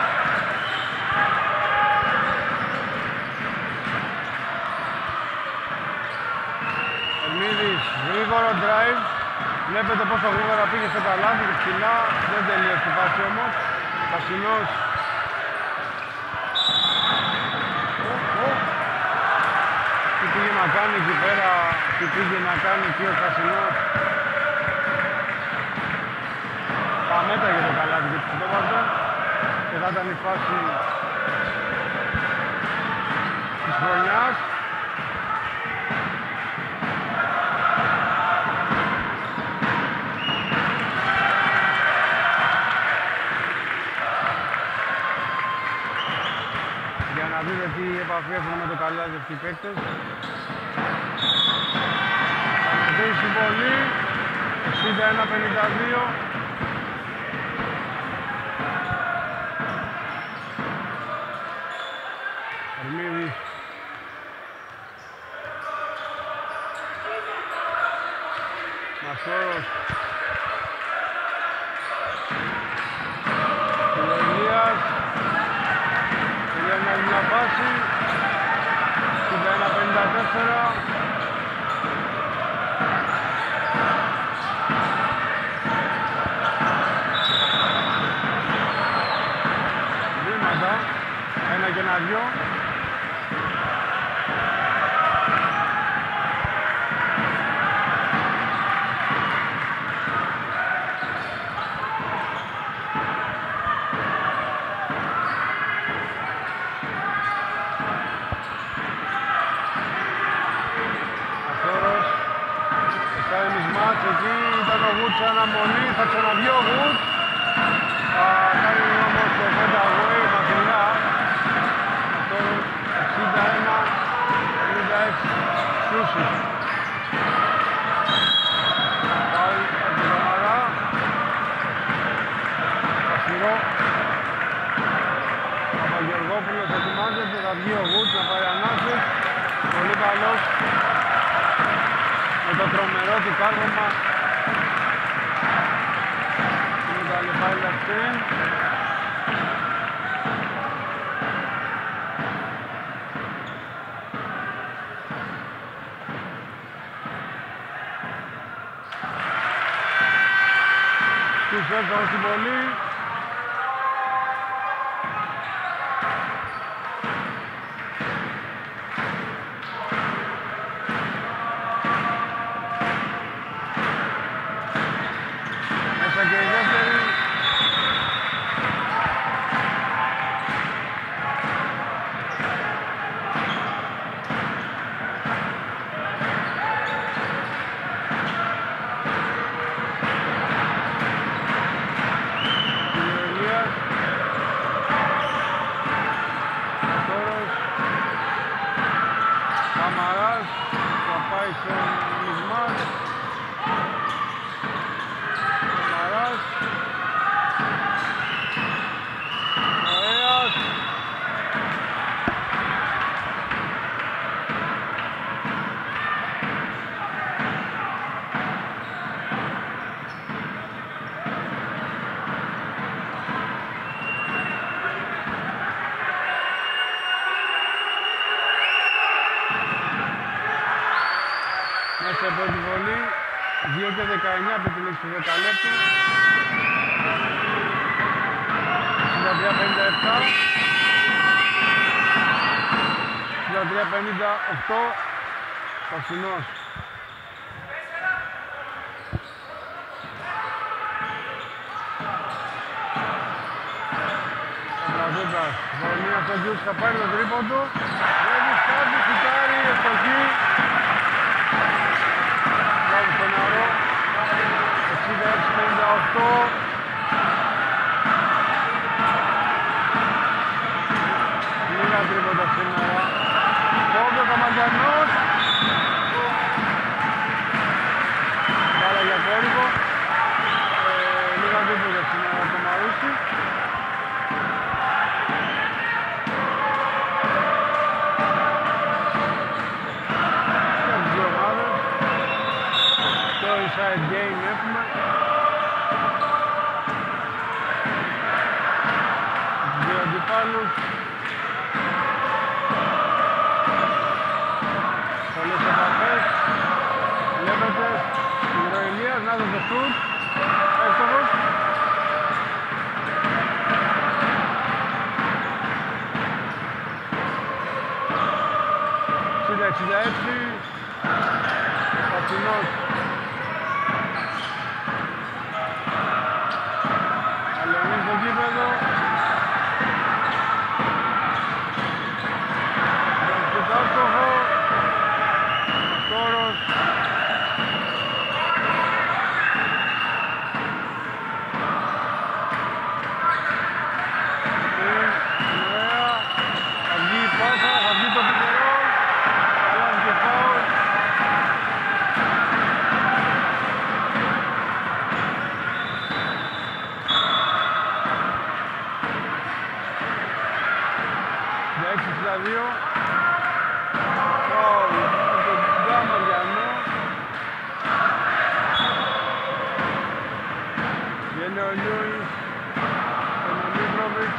Ερμίδης, γρήγορο drive. Βλέπετε πόσο γρήγορα πήγε στο καλάθι και ψηλά. Δεν τελείωσε τη φάση όμως. Χασινός. Τι πήγε να κάνει εκεί πέρα, τι πήγε να κάνει εκεί ο Χασινός. Παμέτα για το καλάθι και το έβαζε και θα ήταν η φάση της χρονιάς. Για να δείτε τι επαφή έχουν με το καλάθι αυτοί οι παίκτες. Ανεβήσει πολύ, 61-52. Ερμίδης. Μασόρος. Ηλίας. Τελειώνει μια βάση. 61-54. στα εμισμάτς, εκεί ήταν ο Γουτς αναμονή, θα ξαναβγεί ο Γουτς. Θα κάνει όμως το φέντα away μακριά. Αυτό 61-56 Σούσης. Πάλι από τον Καμαρά. Κασπυρό. Παπαγεωργόπουλος ετοιμάζεται, θα βγει ο Γουτς να πάρει ανάσες. Πολύ καλός. Με το τρομερό του κάρβωμα. Με τα λεπάει λαξίν. Τους έφτανε στην πολύ. Μέσα και η δεύτερη. Καμαράς θα πάει στον Μισμάτ. Καμαράς. Ωραίας. Μέσα από την βολή, 2 και 19 από τη λήξη του δεκαλέπτου. 63-57. 63-58. Καυσινός. Καπραδούκας. Βολή από τον Γιούς θα πάρει το τρίποντο. Δεν δυσκάζει, σουτάρει, ευστοχή. Λάβει στο νερό. 66-58. Λίγα τρίποτα σήμερα. Κόβει ο Καμαγκιανός. Μπάλα για κόρυβο. Λίγα τρίποτα σήμερα το Μαρούσι. Inside game έχουμε. Δύο αντιπάλους. Πολλές επαφές. Βλέπετε Ηρωηλίας, να δω το σουτ. Έστοχος. Σύντα 66. Πατσινός. Αλεωνής στο γήπεδο. Σουτ άστοχο. Μαστόρος. Ωραία. Θα βγει η πάσα, θα βγει το πιτερό. Αλλάζει και φάουλ. Για 6-62. Φάουλ από τον Καμαγκιανό. Βγαίνει ο Λιούις. Τον Μίτροβιτς.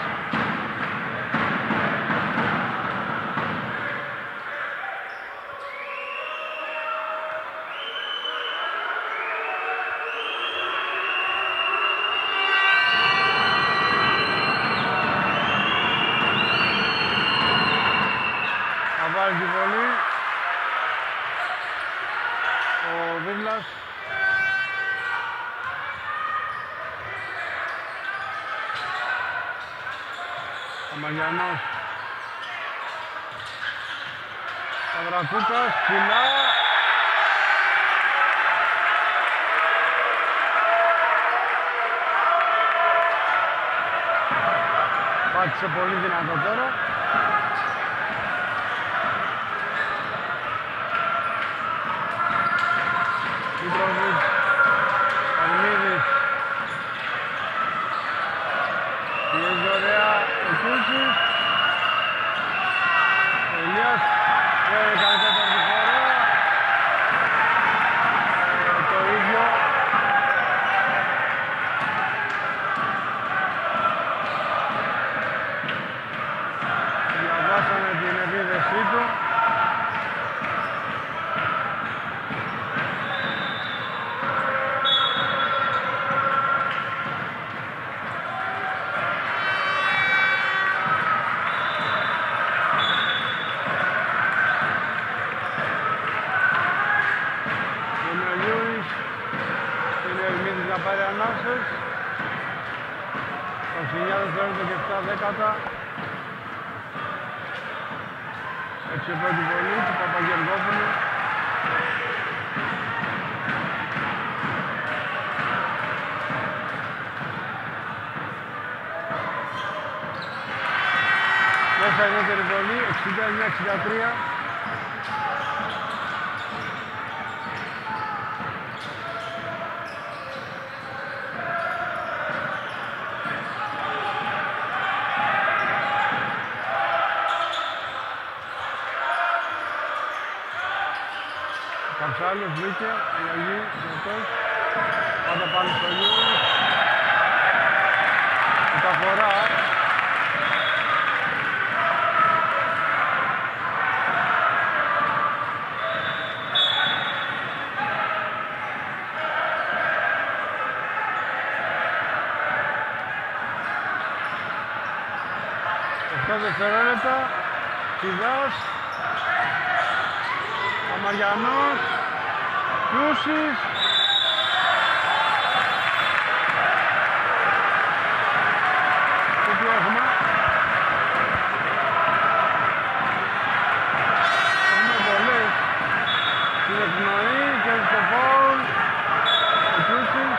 Θα βάλει τη βολή. Ο Δούβλας. Καμαγκιανός. Σταυρατούκας, ψηλά. Πάτησε πολύ δυνατό τώρα. Μήτροβιτς, Αρμίδης. Πιέζει ωραία ο Κούτσης. Ο Ηλίας έκανε τέταρτη φορά. Το ίδιο. Διαβάσανε την επίδεσή του. Πάρει ανάσες, 29 δευτερόλεπτα και 7 δέκατα. Έτσι η πρώτη βολή του Παπαγεωργόπουλου. Μέσα η δεύτερη βολή, 69-63. Καψάλος βρήκε, αλλαγή, δυνατός, πάντα πάνω στο Γιούρι. Μεταφορά. Οχτώ δευτερόλεπτα, Σιδάς. Μαριανός, Κιούσης. Και τι έχουμε? Έχουμε πολλές. Την εκπνοή και το φάουλ. Ο Κιούσης.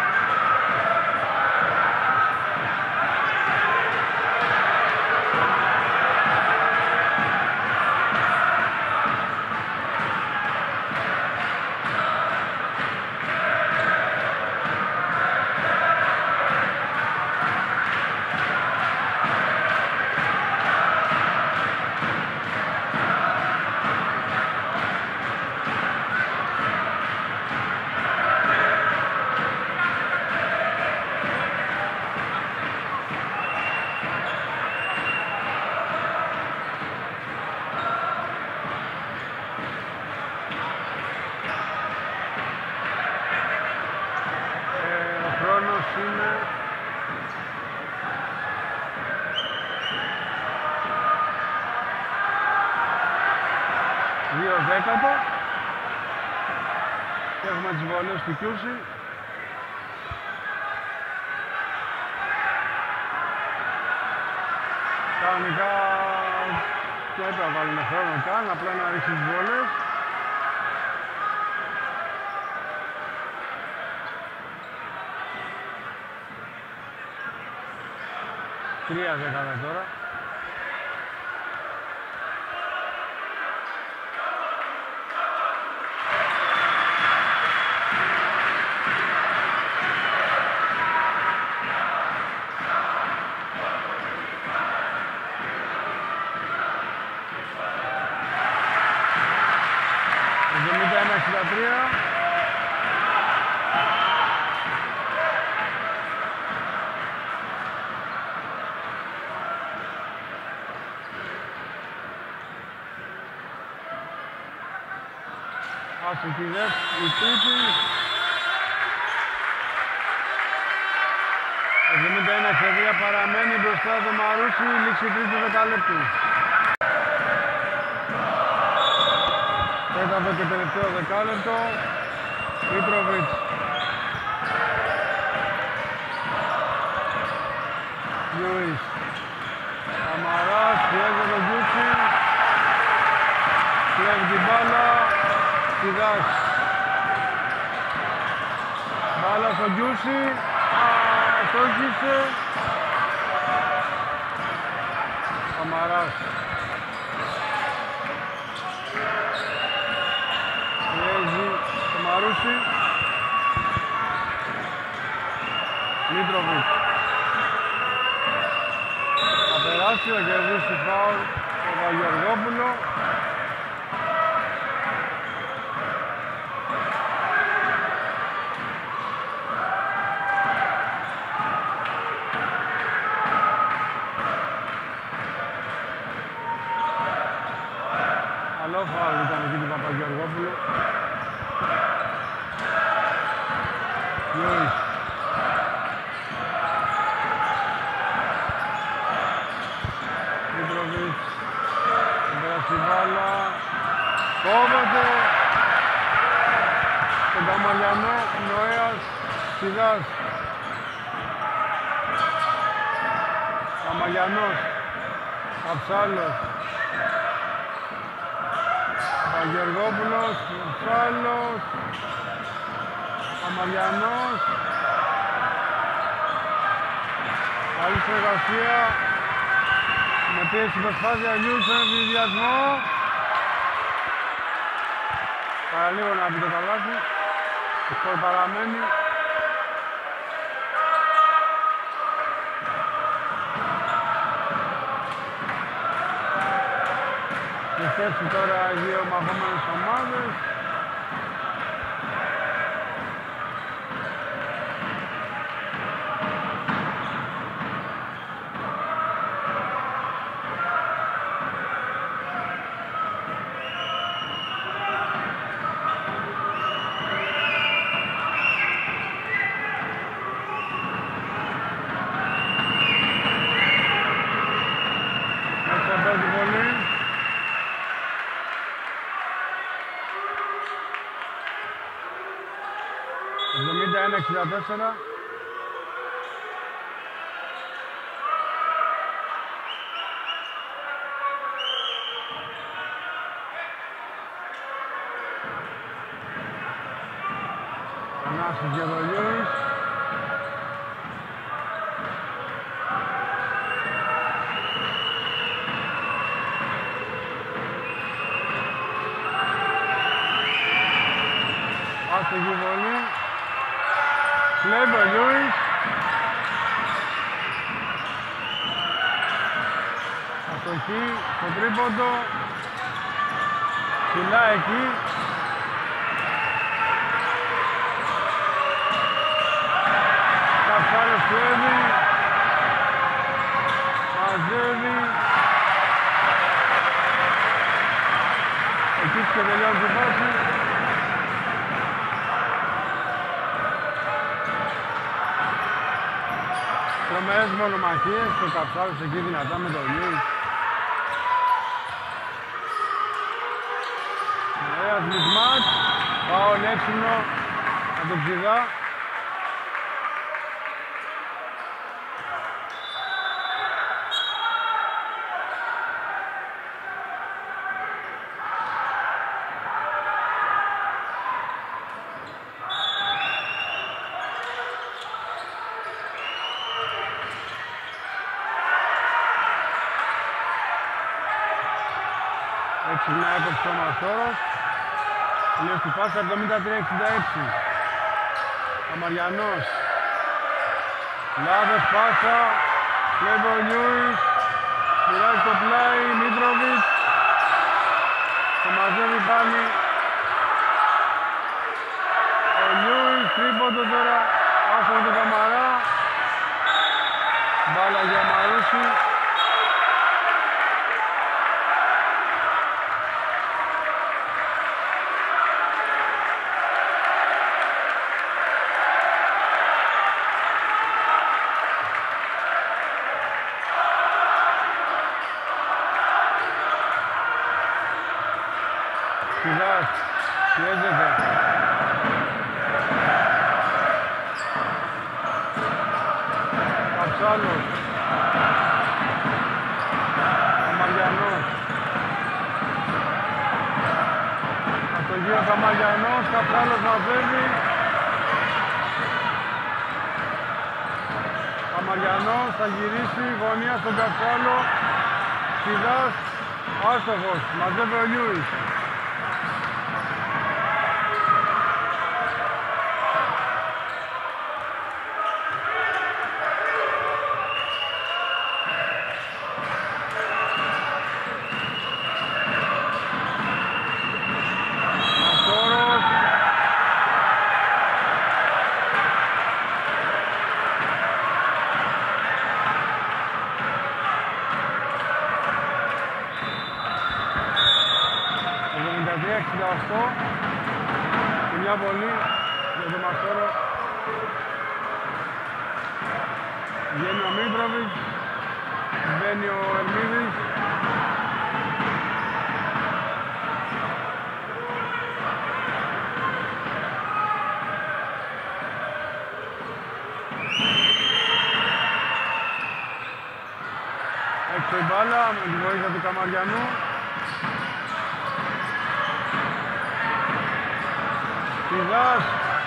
Είναι 2 δέκατα και έχουμε τις βολές του Κιούση. Κανονικά δεν έπρεπε να βάλουμε χρόνο καν, απλά να ρίξει τις βολές. Τρία δέκατα τώρα. Άσουτιδες, η τρίτη. 71-3 παραμένει μπροστά το Μαρούσι, λήξη τρίτου δεκαλέπτου. Τέταρτο και τελευταίο δεκάλεπτο. Μήτροβιτς. Λιούις. Καμαράς, πιέζει τον Κούτσι. Κλέβει την μπάλα. Σιδάς. Μπάλα στον Κιούση. Αστόχησε. Καμαράς. Πιέζει το Μαρούσι. Μήτροβιτς. Θα περάσει, θα κερδίσει φάουλ το Παπαγεωργόπουλο. Καλό φάουλ ήταν εκεί του Παπαγεωργόπουλου. Γιώργης. Μήτροβιτς. Θα περάσει η μπάλα. Κόβεται. Τον Καμαριανό, Νοέας, Σιδάς. Καμαριανός. Καψάλος. Παπαγεωργόπουλος, Καψάλος. Καμαριανός. Καλή συνεργασία. Με πίεση προσπάθεια Γιούς στον ενδιασμό. Παραλίγο να μπει το καλάθι. Το σκορ παραμένει. Στη θέση τώρα οι δύο μαχόμενες ομάδες. Είναι 64. Ανάσης για τον Λιούις. Άστοχη βολή. Κλέβει ο Λιούις. Αστοχή στο τρίποντο. Ψηλά εκεί. Καψάρος κλέβει. Μαζεύει. Εκεί και τελειώνει την φάση. Τρομερές μονομαχίες, το Καψάρος εκεί δυνατά με τον Λιούις. Ωραίος μισμάτς, πάω έξυπνο από τον Ψιδά. Έξυπνα έκοψε ο Μαστόρος. Τελείως του πάσα 73-66. Καμαριανός. Λάβες πάσα. Κλέβει ο Λιούις. Μοιράζει το πλάι. Μήτροβιτς. Το μαζεύει πάλι. Ο Λιούις. Τρίποντο τώρα. Άσο με τον Καμαρά. Μπάλα για Μαρούσι. Σιδάς, πιέζεται. Καψάλος. Καμαριανός. Αστοχή ο Καμαριανός, Καψάλος μαζεύει. Καμαριανός θα γυρίσει, γωνία στον Καψάλο. Ξηδάς, άστοχος, μαζεύει ο Λιούις. Και μια βολή για τον Μαστόρο. Βγαίνει ο Μίτροβιτς, μπαίνει ο Ερμίδης. Έξω η μπάλα με τη βοήθεια του Καμαριανού. Ξηδάς.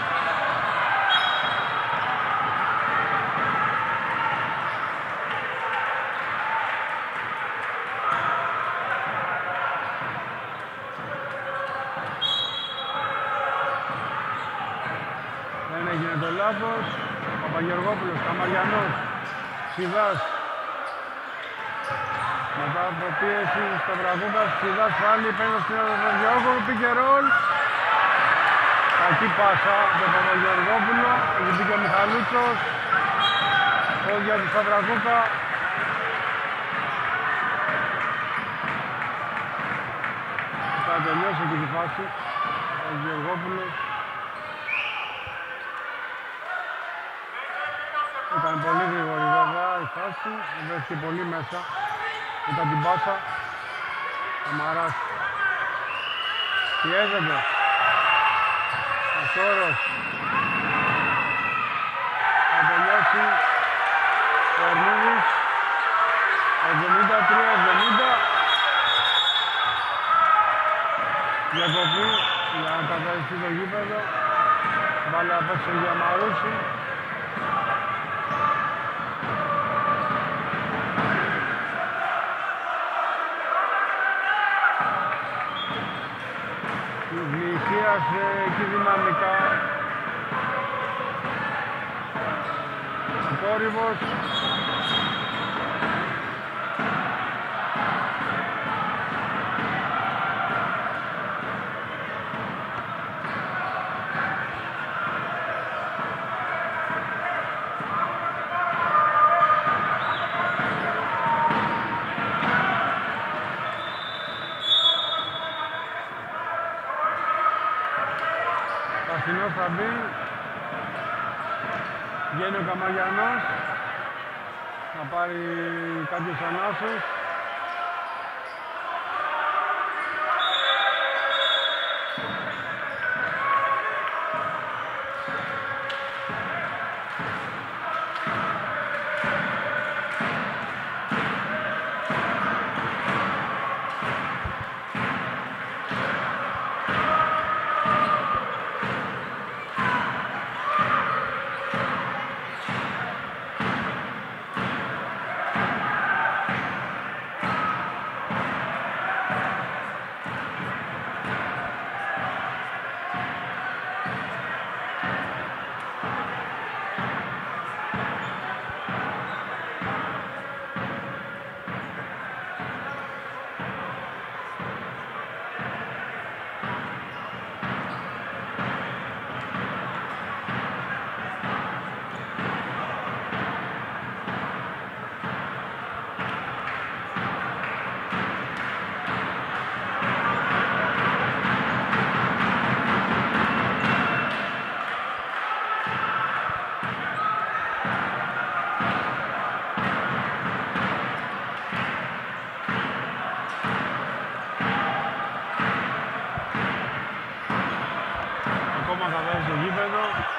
Δεν έγινε το λάθος. Παπαγεωργόπουλος, Καμαριανός, Ξηδάς. Μετά από πίεση στο Βραγούδας, Ξηδάς πάλι, παίρνει στην Παπαγεωργόπουλο, πήγε ρολ. Κακή πάσα τον Παπαγεωργόπουλο, εκεί πήγε ο Μιχαλούτσος. Πόδια του Σταυρακούκα. Θα τελειώσει και τη φάση. Ο Παπαγεωργόπουλος. Ήταν πολύ γρήγορη βέβαια η φάση, βρέθηκε πολύ μέσα μετά την πάσα. Ο Μαράς πιέζεται. Αστόρος θα τελειώσει ο Ερμίδης. 73-70. Διακοπή για να καθαριστεί το γήπεδο. Μπάλα απέξω για Μαρούση. Εκεί δυναμικά ο Κόρυβος. Πασινός θα μπει, βγαίνει ο Καμαγιανός, θα πάρει κάποιους ανάσους. Ακόμα θα βάζει στο γήπεδο.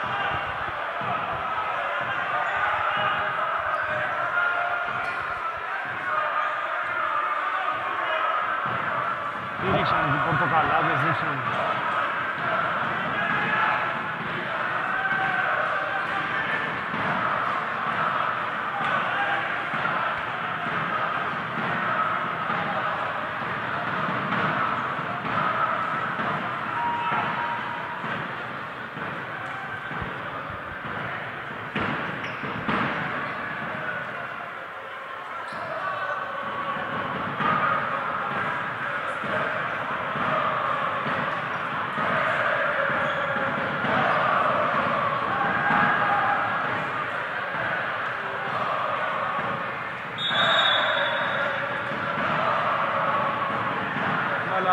Τι ρίξανε οι πορτοκαλάδες, ρίξανε.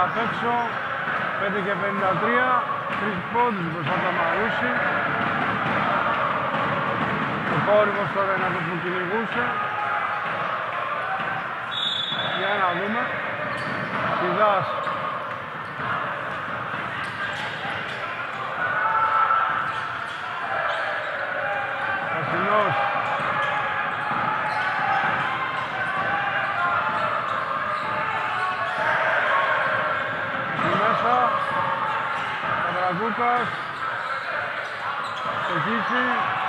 απ' έξω, 5 και 53, 3 πόντους μπροστά τα Μαρούσι. Ο Κόρυβος τώρα είναι αυτό που κυνηγούσε. Για να δούμε. Σιδάς. Ασυνός. Μέσα. Κατρακούκας. Το Κίτσι.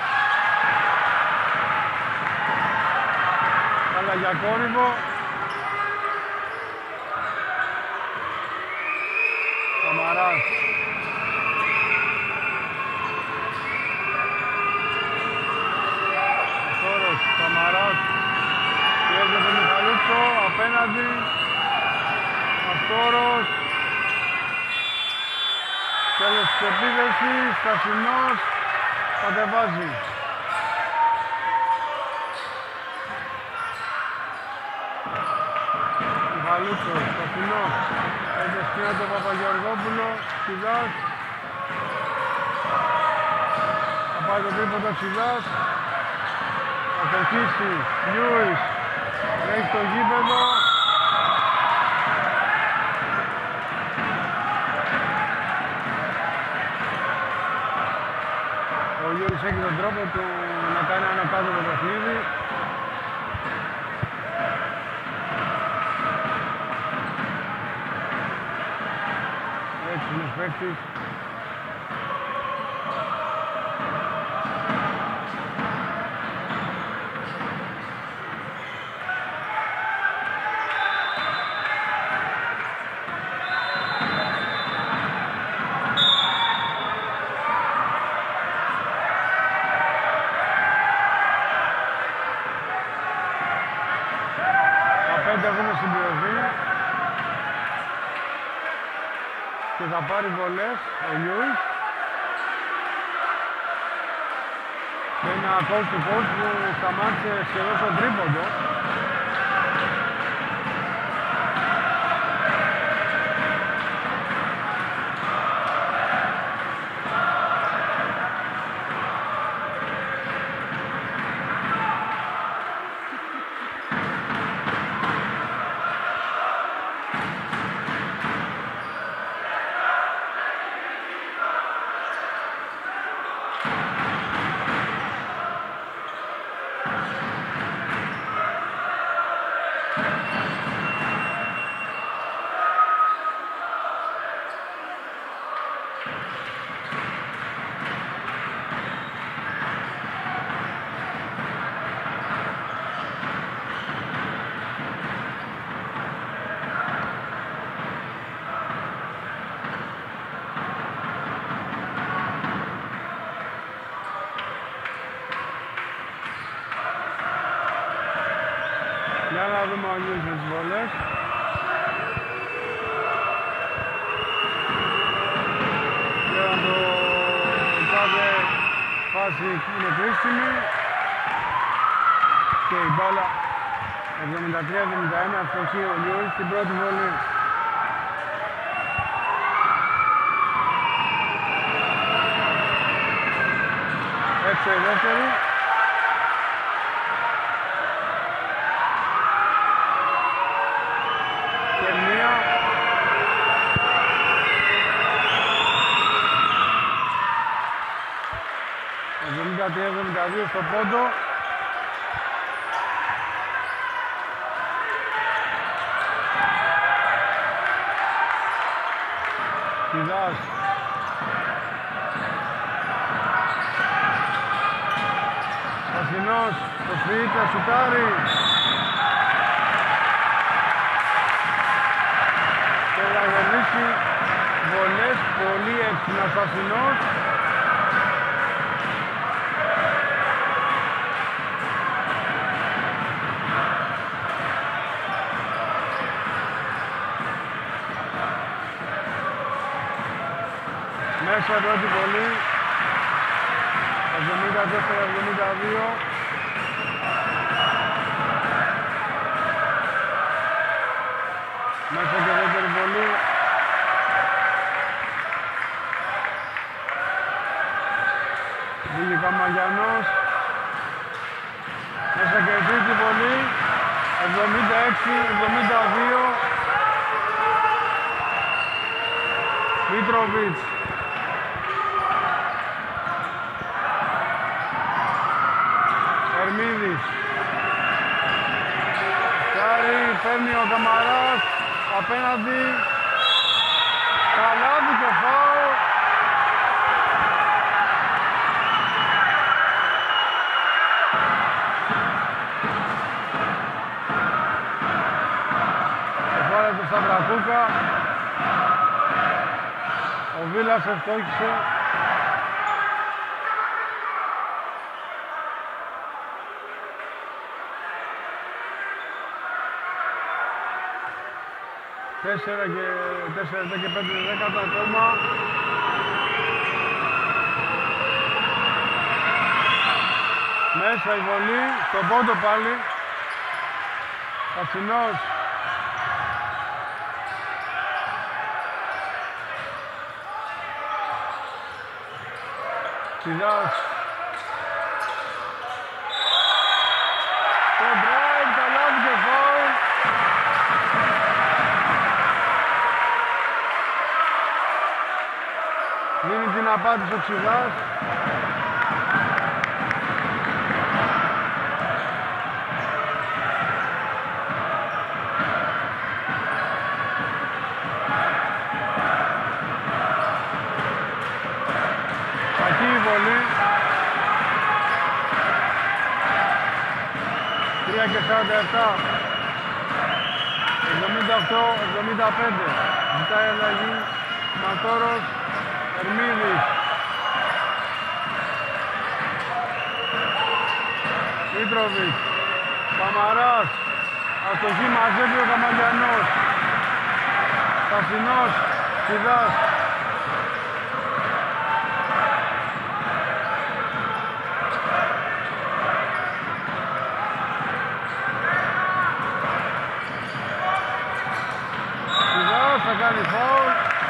Αλλά για Κόρυβο. Σαμαράς. Αστόρος, Σαμαράς. Πιέζει τον Μιχαλούτσο, απέναντι. Αστόρος. Τέλος της επίδεσης, Στασινός. Κατεβάζει. Μιχαλούτσος, Στασινός. Έχει σκηνά τον Παπαγεωργόπουλο, Σιδάς. Θα πάει το τρίποντο Σιδάς. Θα κερκίσει, Λιούις. Έχει το γήπεδο. Ο Λιούις έχει τον τρόπο του να κάνει ένα κάτω το παιχνίδι. Έξυπνος παίκτης. Τα 5 έχουν συμπληρωθεί. Και θα πάρει βολές ο Λιούις. Και ένα coast to coast που σταμάτησε σχεδόν στον τρίποντο. Για να δούμε ο Λιούις με τις βολές. Πλέον το κάθε φάση είναι κρίσιμη. Και η μπάλα 73-71 φτωχεί ο Λιούις στην πρώτη βολή. Έξω η δεύτερη. Και μία. ...73-72 στο πόντο. Σιδάς. Στασινός, το σφίτα, σουτάρει. Και θα γονίσει βολές, πολύ έξυπνα Στασινός. Μέσα πρώτη βολή, 74-72. Μέσα και δεύτερη βολή, Φύγει Καμαγιανός. Μέσα και η τρίτη βολή. 76-72. Μίτροβιτς. Ερμίδης. Κάρι, παίρνει ο Καμαράς. Απέναντι. Καλάδι και φάουλ. Εβάλε το Σταυρακούκα. Ο Βίλας ευστόχησε. Τέσσερα και 5 δέκατα ακόμα. Μέσα η βολή, στο πόντο πάλι. Κατσινός. Σιδάς. Το drive, καλάθι και φάουλ. Δίνει την απάντηση ο Ξηδάς. Κακή η βολή. 3 και 47. 78-75. Ζητάει αλλαγή. Ματώρος. Ερμίδης. Μίτροβιτς. Καμαράς. Αστοχή, μαζεύει ο Καμαγιανός. Κασινός. Σιδάς. Σιδάς θα κάνει φάουλ.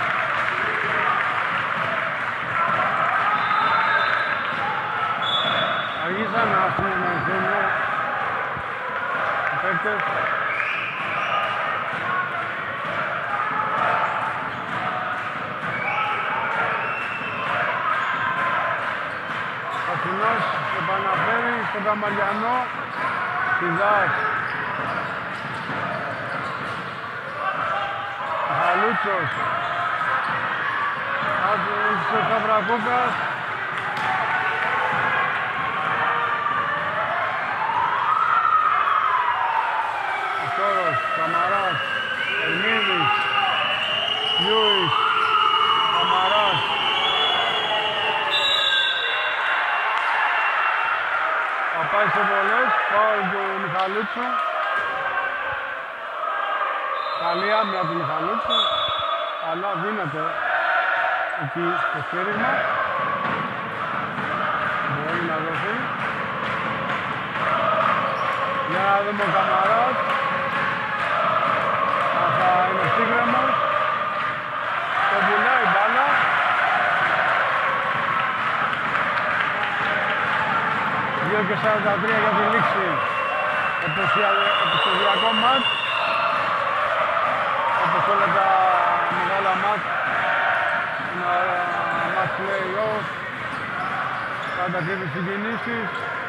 Αργήσαν να συνεννοηθούν οι παίκτες. Κασινός επαναφέρει στον Καμαριανό. Σιδάς. Χαλούτσος. Άρχισε ο Σταυρακούκας. Καμαράς, Ερμίδης, Λιούις, Καμαράς. Θα πάει σε βολές, φάουλ του Μιχαλούτσου. Καλή άμυνα του Μιχαλούτσου, αλλά δίνεται εκεί το στήριγμα. Μπορεί να δοθεί. Για να δούμε ο Καμαράς. Θα είναι ευθύγραμμος. Το βουλάει μπάλα. Δύο και 43 για τη λήξη. Επιστοδιακό μάτς. Όπως όλα τα μεγάλα μάτς. Ένα μάτς play-off. Πάντα και τις συγκινήσεις.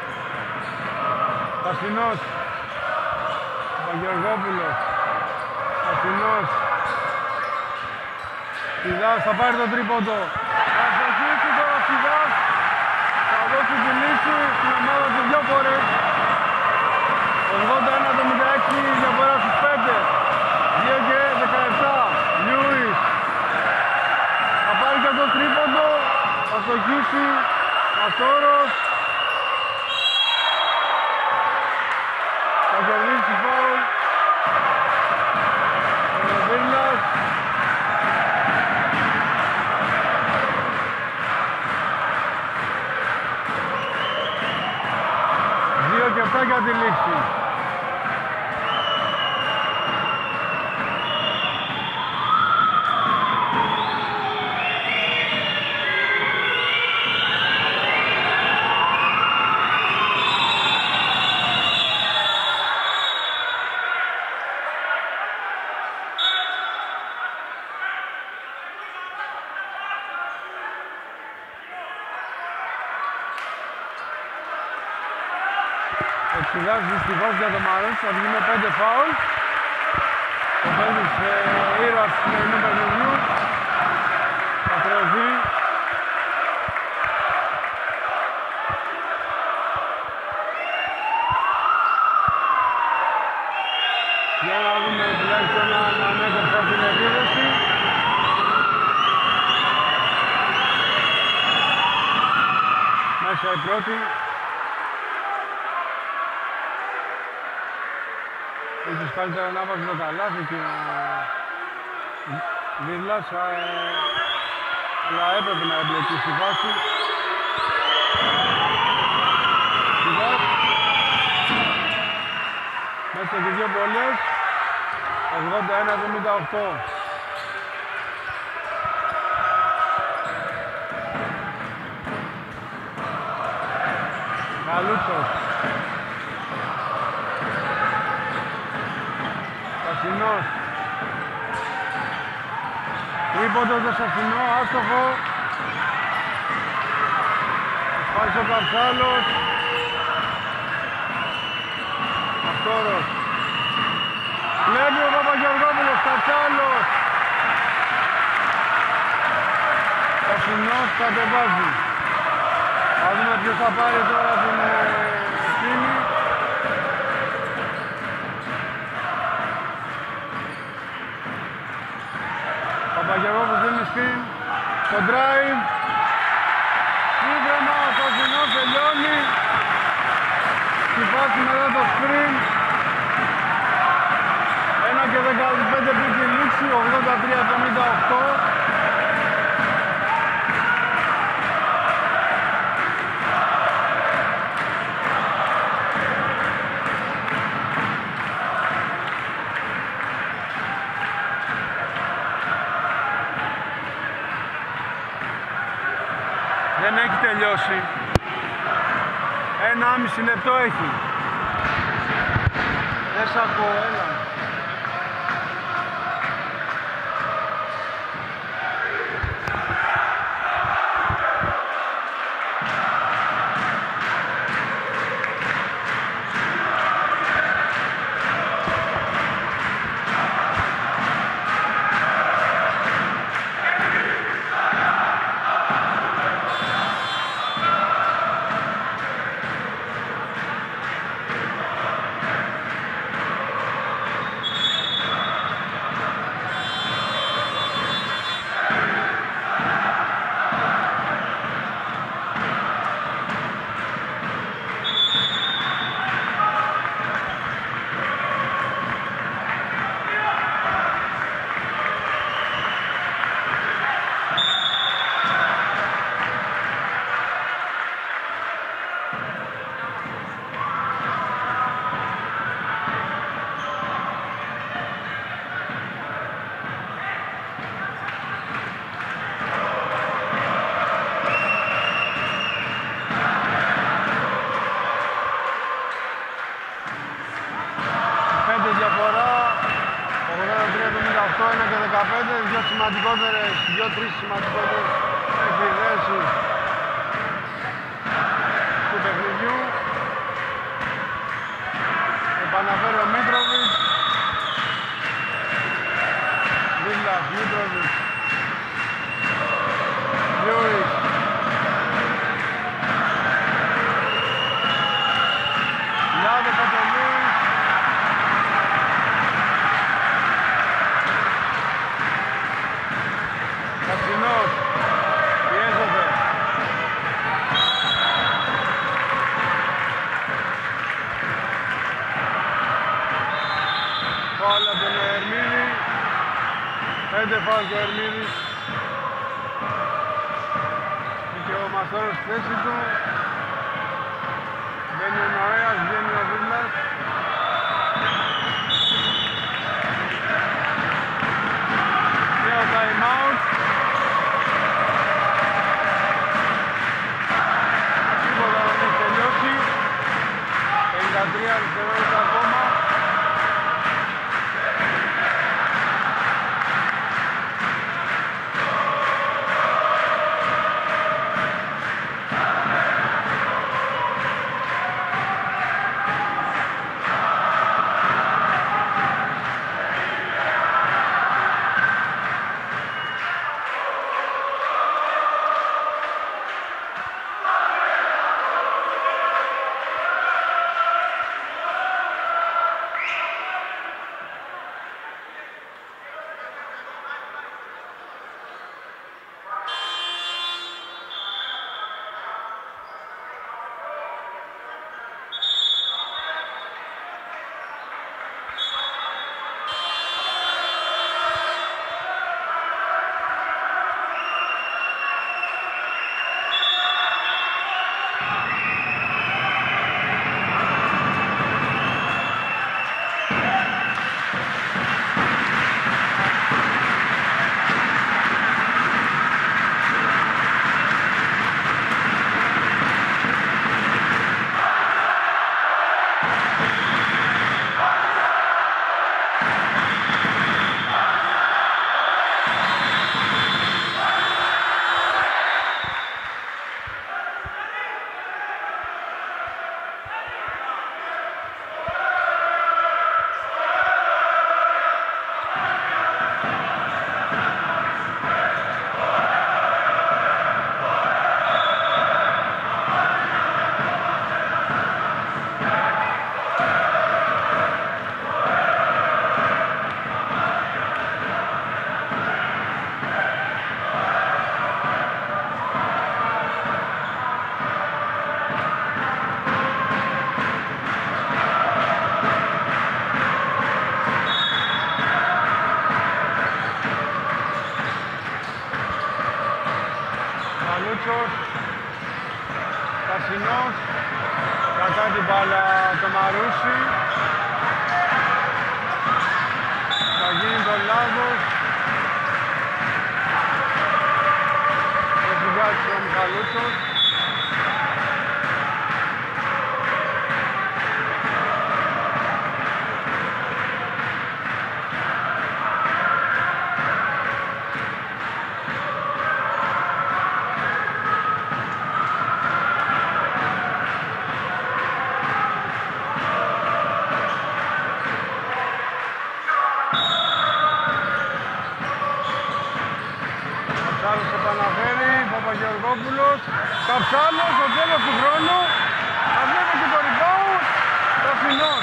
Κασινός. Παγγελγόπουλος. Κασινός. Σιδάς θα πάρει το τρίποντο. Θα στοχίσει τώρα Σιδάς. Θα δώσει τη λύση στην ομάδα του δυο φορές. 81-76 διαφορά στους 5. 2 και 17. Λιούις. Θα πάρει και το τρίποντο. Θα στοχίσει. Αστόρος. Θα κερδίσει φάουλ. Βίρλας. Δύο και 7 για τη λήξη. Εξουδάς δυστυχώς για το Μαρούτσι, θα βγει με 5 φάουλ. Ο παίκτης ήρωας του σημερινού παιχνιδιού θα χρεωθεί. Για να δούμε τουλάχιστον αν ανέκοψε την επίδοση. Μέσα η πρώτη. Ίσως καλύτερα να βάζει το καλάθι και ο Βίρλας, αλλά έπρεπε να εμπλεκεί στη βάση. Μέσα και δύο βολές, 81-78. Καλούτσος. Σασινός. Τρίποντο το Σασινό, άστοχο. Σπάσει ο Καψάλος. Αυτόρος. Βλέπει ο Παπαγεωργόπουλος, Καψάλος. Σασινός κατεβάζει. Θα δούμε ποιος θα πάρει τώρα την ευθύνη. Παπαγεωργόπουλος δίνει σπιν. Το drive. Σύγχρονα ο Σασινός τελειώνει. Στη φάση μετά το sprint. 1 και 15 πριν τη λήξη, 83-78. Δεν έχει τελειώσει. 1,5 λεπτό έχει. Δεν σ' ακούω, έλα. Δύο-τρεις σημαντικότερες επιδέσεις του παιχνιδιού. Επαναφέρει ο Μίτροβιτς. Βίρλας, Μίτροβιτς. Λιούις. Λάδε Πατελής. Κασινός, πιέζεται. Φάουλ από τον Ερμίδη. 5 φάουλ και ο Ερμίδης. Και ο Μαστόρος στη θέση του. Μπαίνει ο Νοέας, βγαίνει ο Βίρλας. Νέο time out. Τίποτα δεν έχει τελειώσει. 53 δευτερόλεπτα ακόμα. Θασινός. Κρατάει την μπάλα το Μαρούσι. Θα γίνει το λάθος. Έχει βγάλει ο Μιχαλούτσος. Παπαγεωργόπουλος, Καψάλος, στο τέλος του χρόνου, θα βλέπει και το rebound, Θασινός.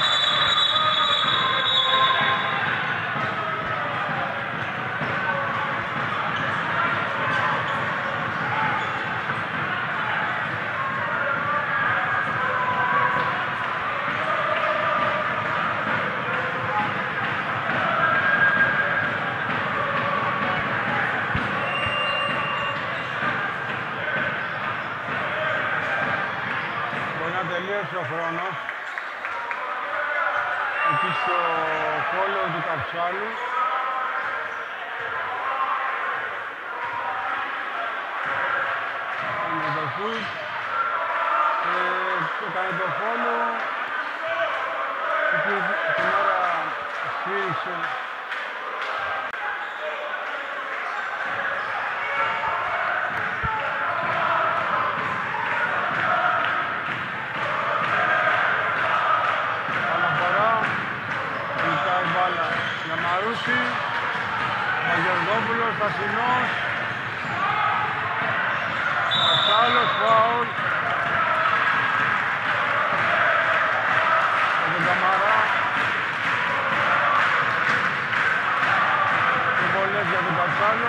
Τελείωσε ο χρόνος εκεί στο κόλλο του Καψάλου. Με το σουτ έκανε το φόλο και την ώρα σφύριξε. Παπαγεωργόπουλος, Θασινός, Καψάλος, φάουλ από τον Καμαρά και πολλές για τον Καψάλο.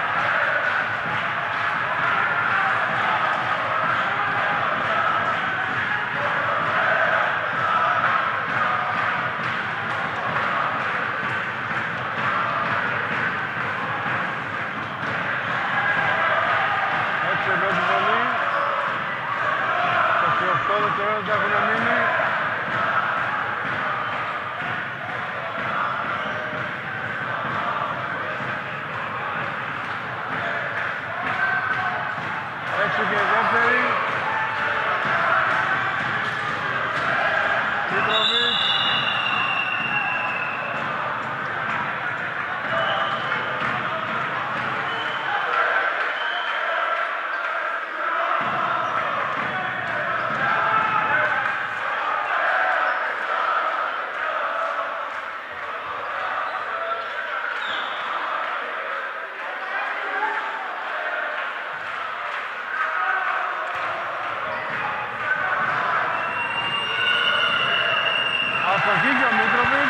Αστοχή ο Μίτροβιτς.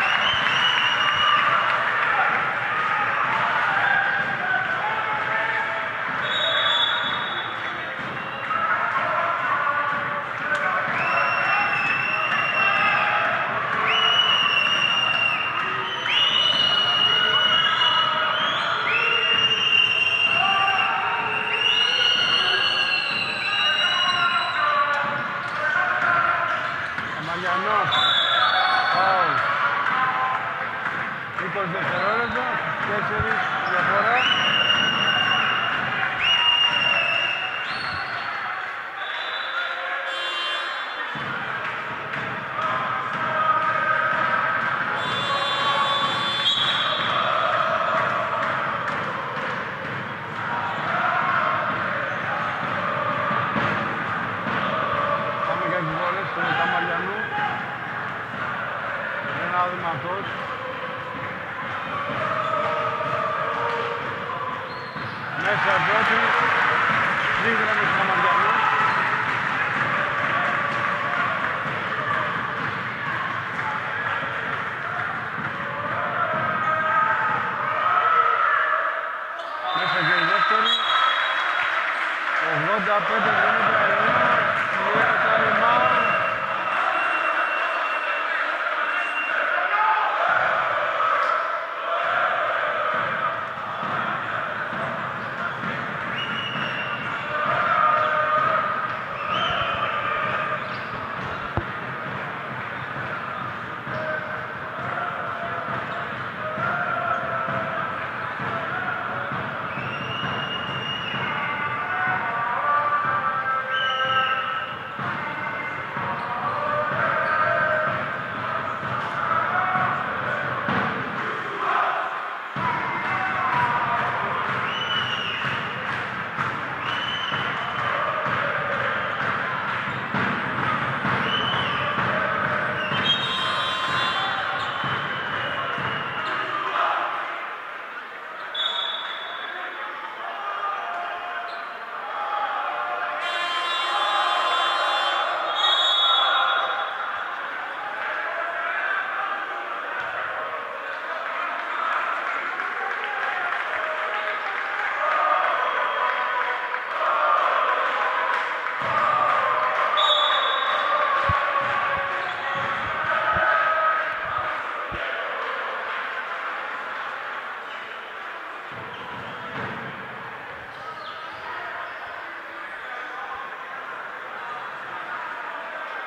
Αμαλιανός. Φάουλ. 20 δευτερόλεπτα, 4 διαφορά. Πάμε για τις βόλες του Καμαλιανού. Ένα αδυματός. Μέσα πρώτη, γρήγορα με τους Καμαλιανούς. Μέσα και η δεύτερη. 85-79, μία time-out.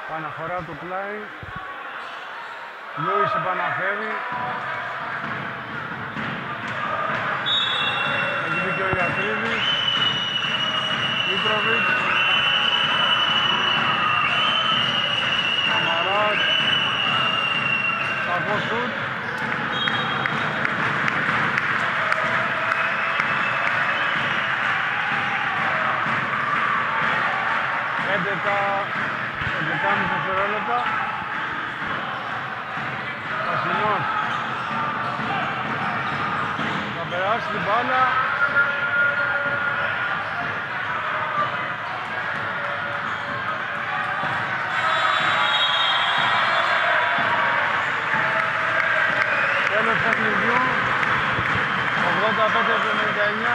Παναχωρά το πλάι. Λούις επαναφέρει. Έχει δίκιο ο Ιατρίδης. Μήτροβιτς. Αμαράς. Κακό σουτ. Εντεκάμιση δευτερόλεπτα. Κασινός θα περάσει την μπάλα. Τέλος παιχνιδιού. 85-79.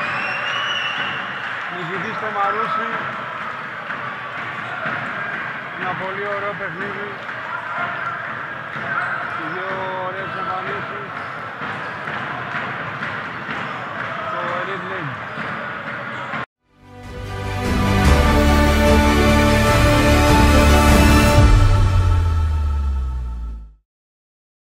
Νικητής στο Μαρούσι. Ένα πολύ ωραίο παιχνίδι. Δύο ωραίες εμφανίσεις.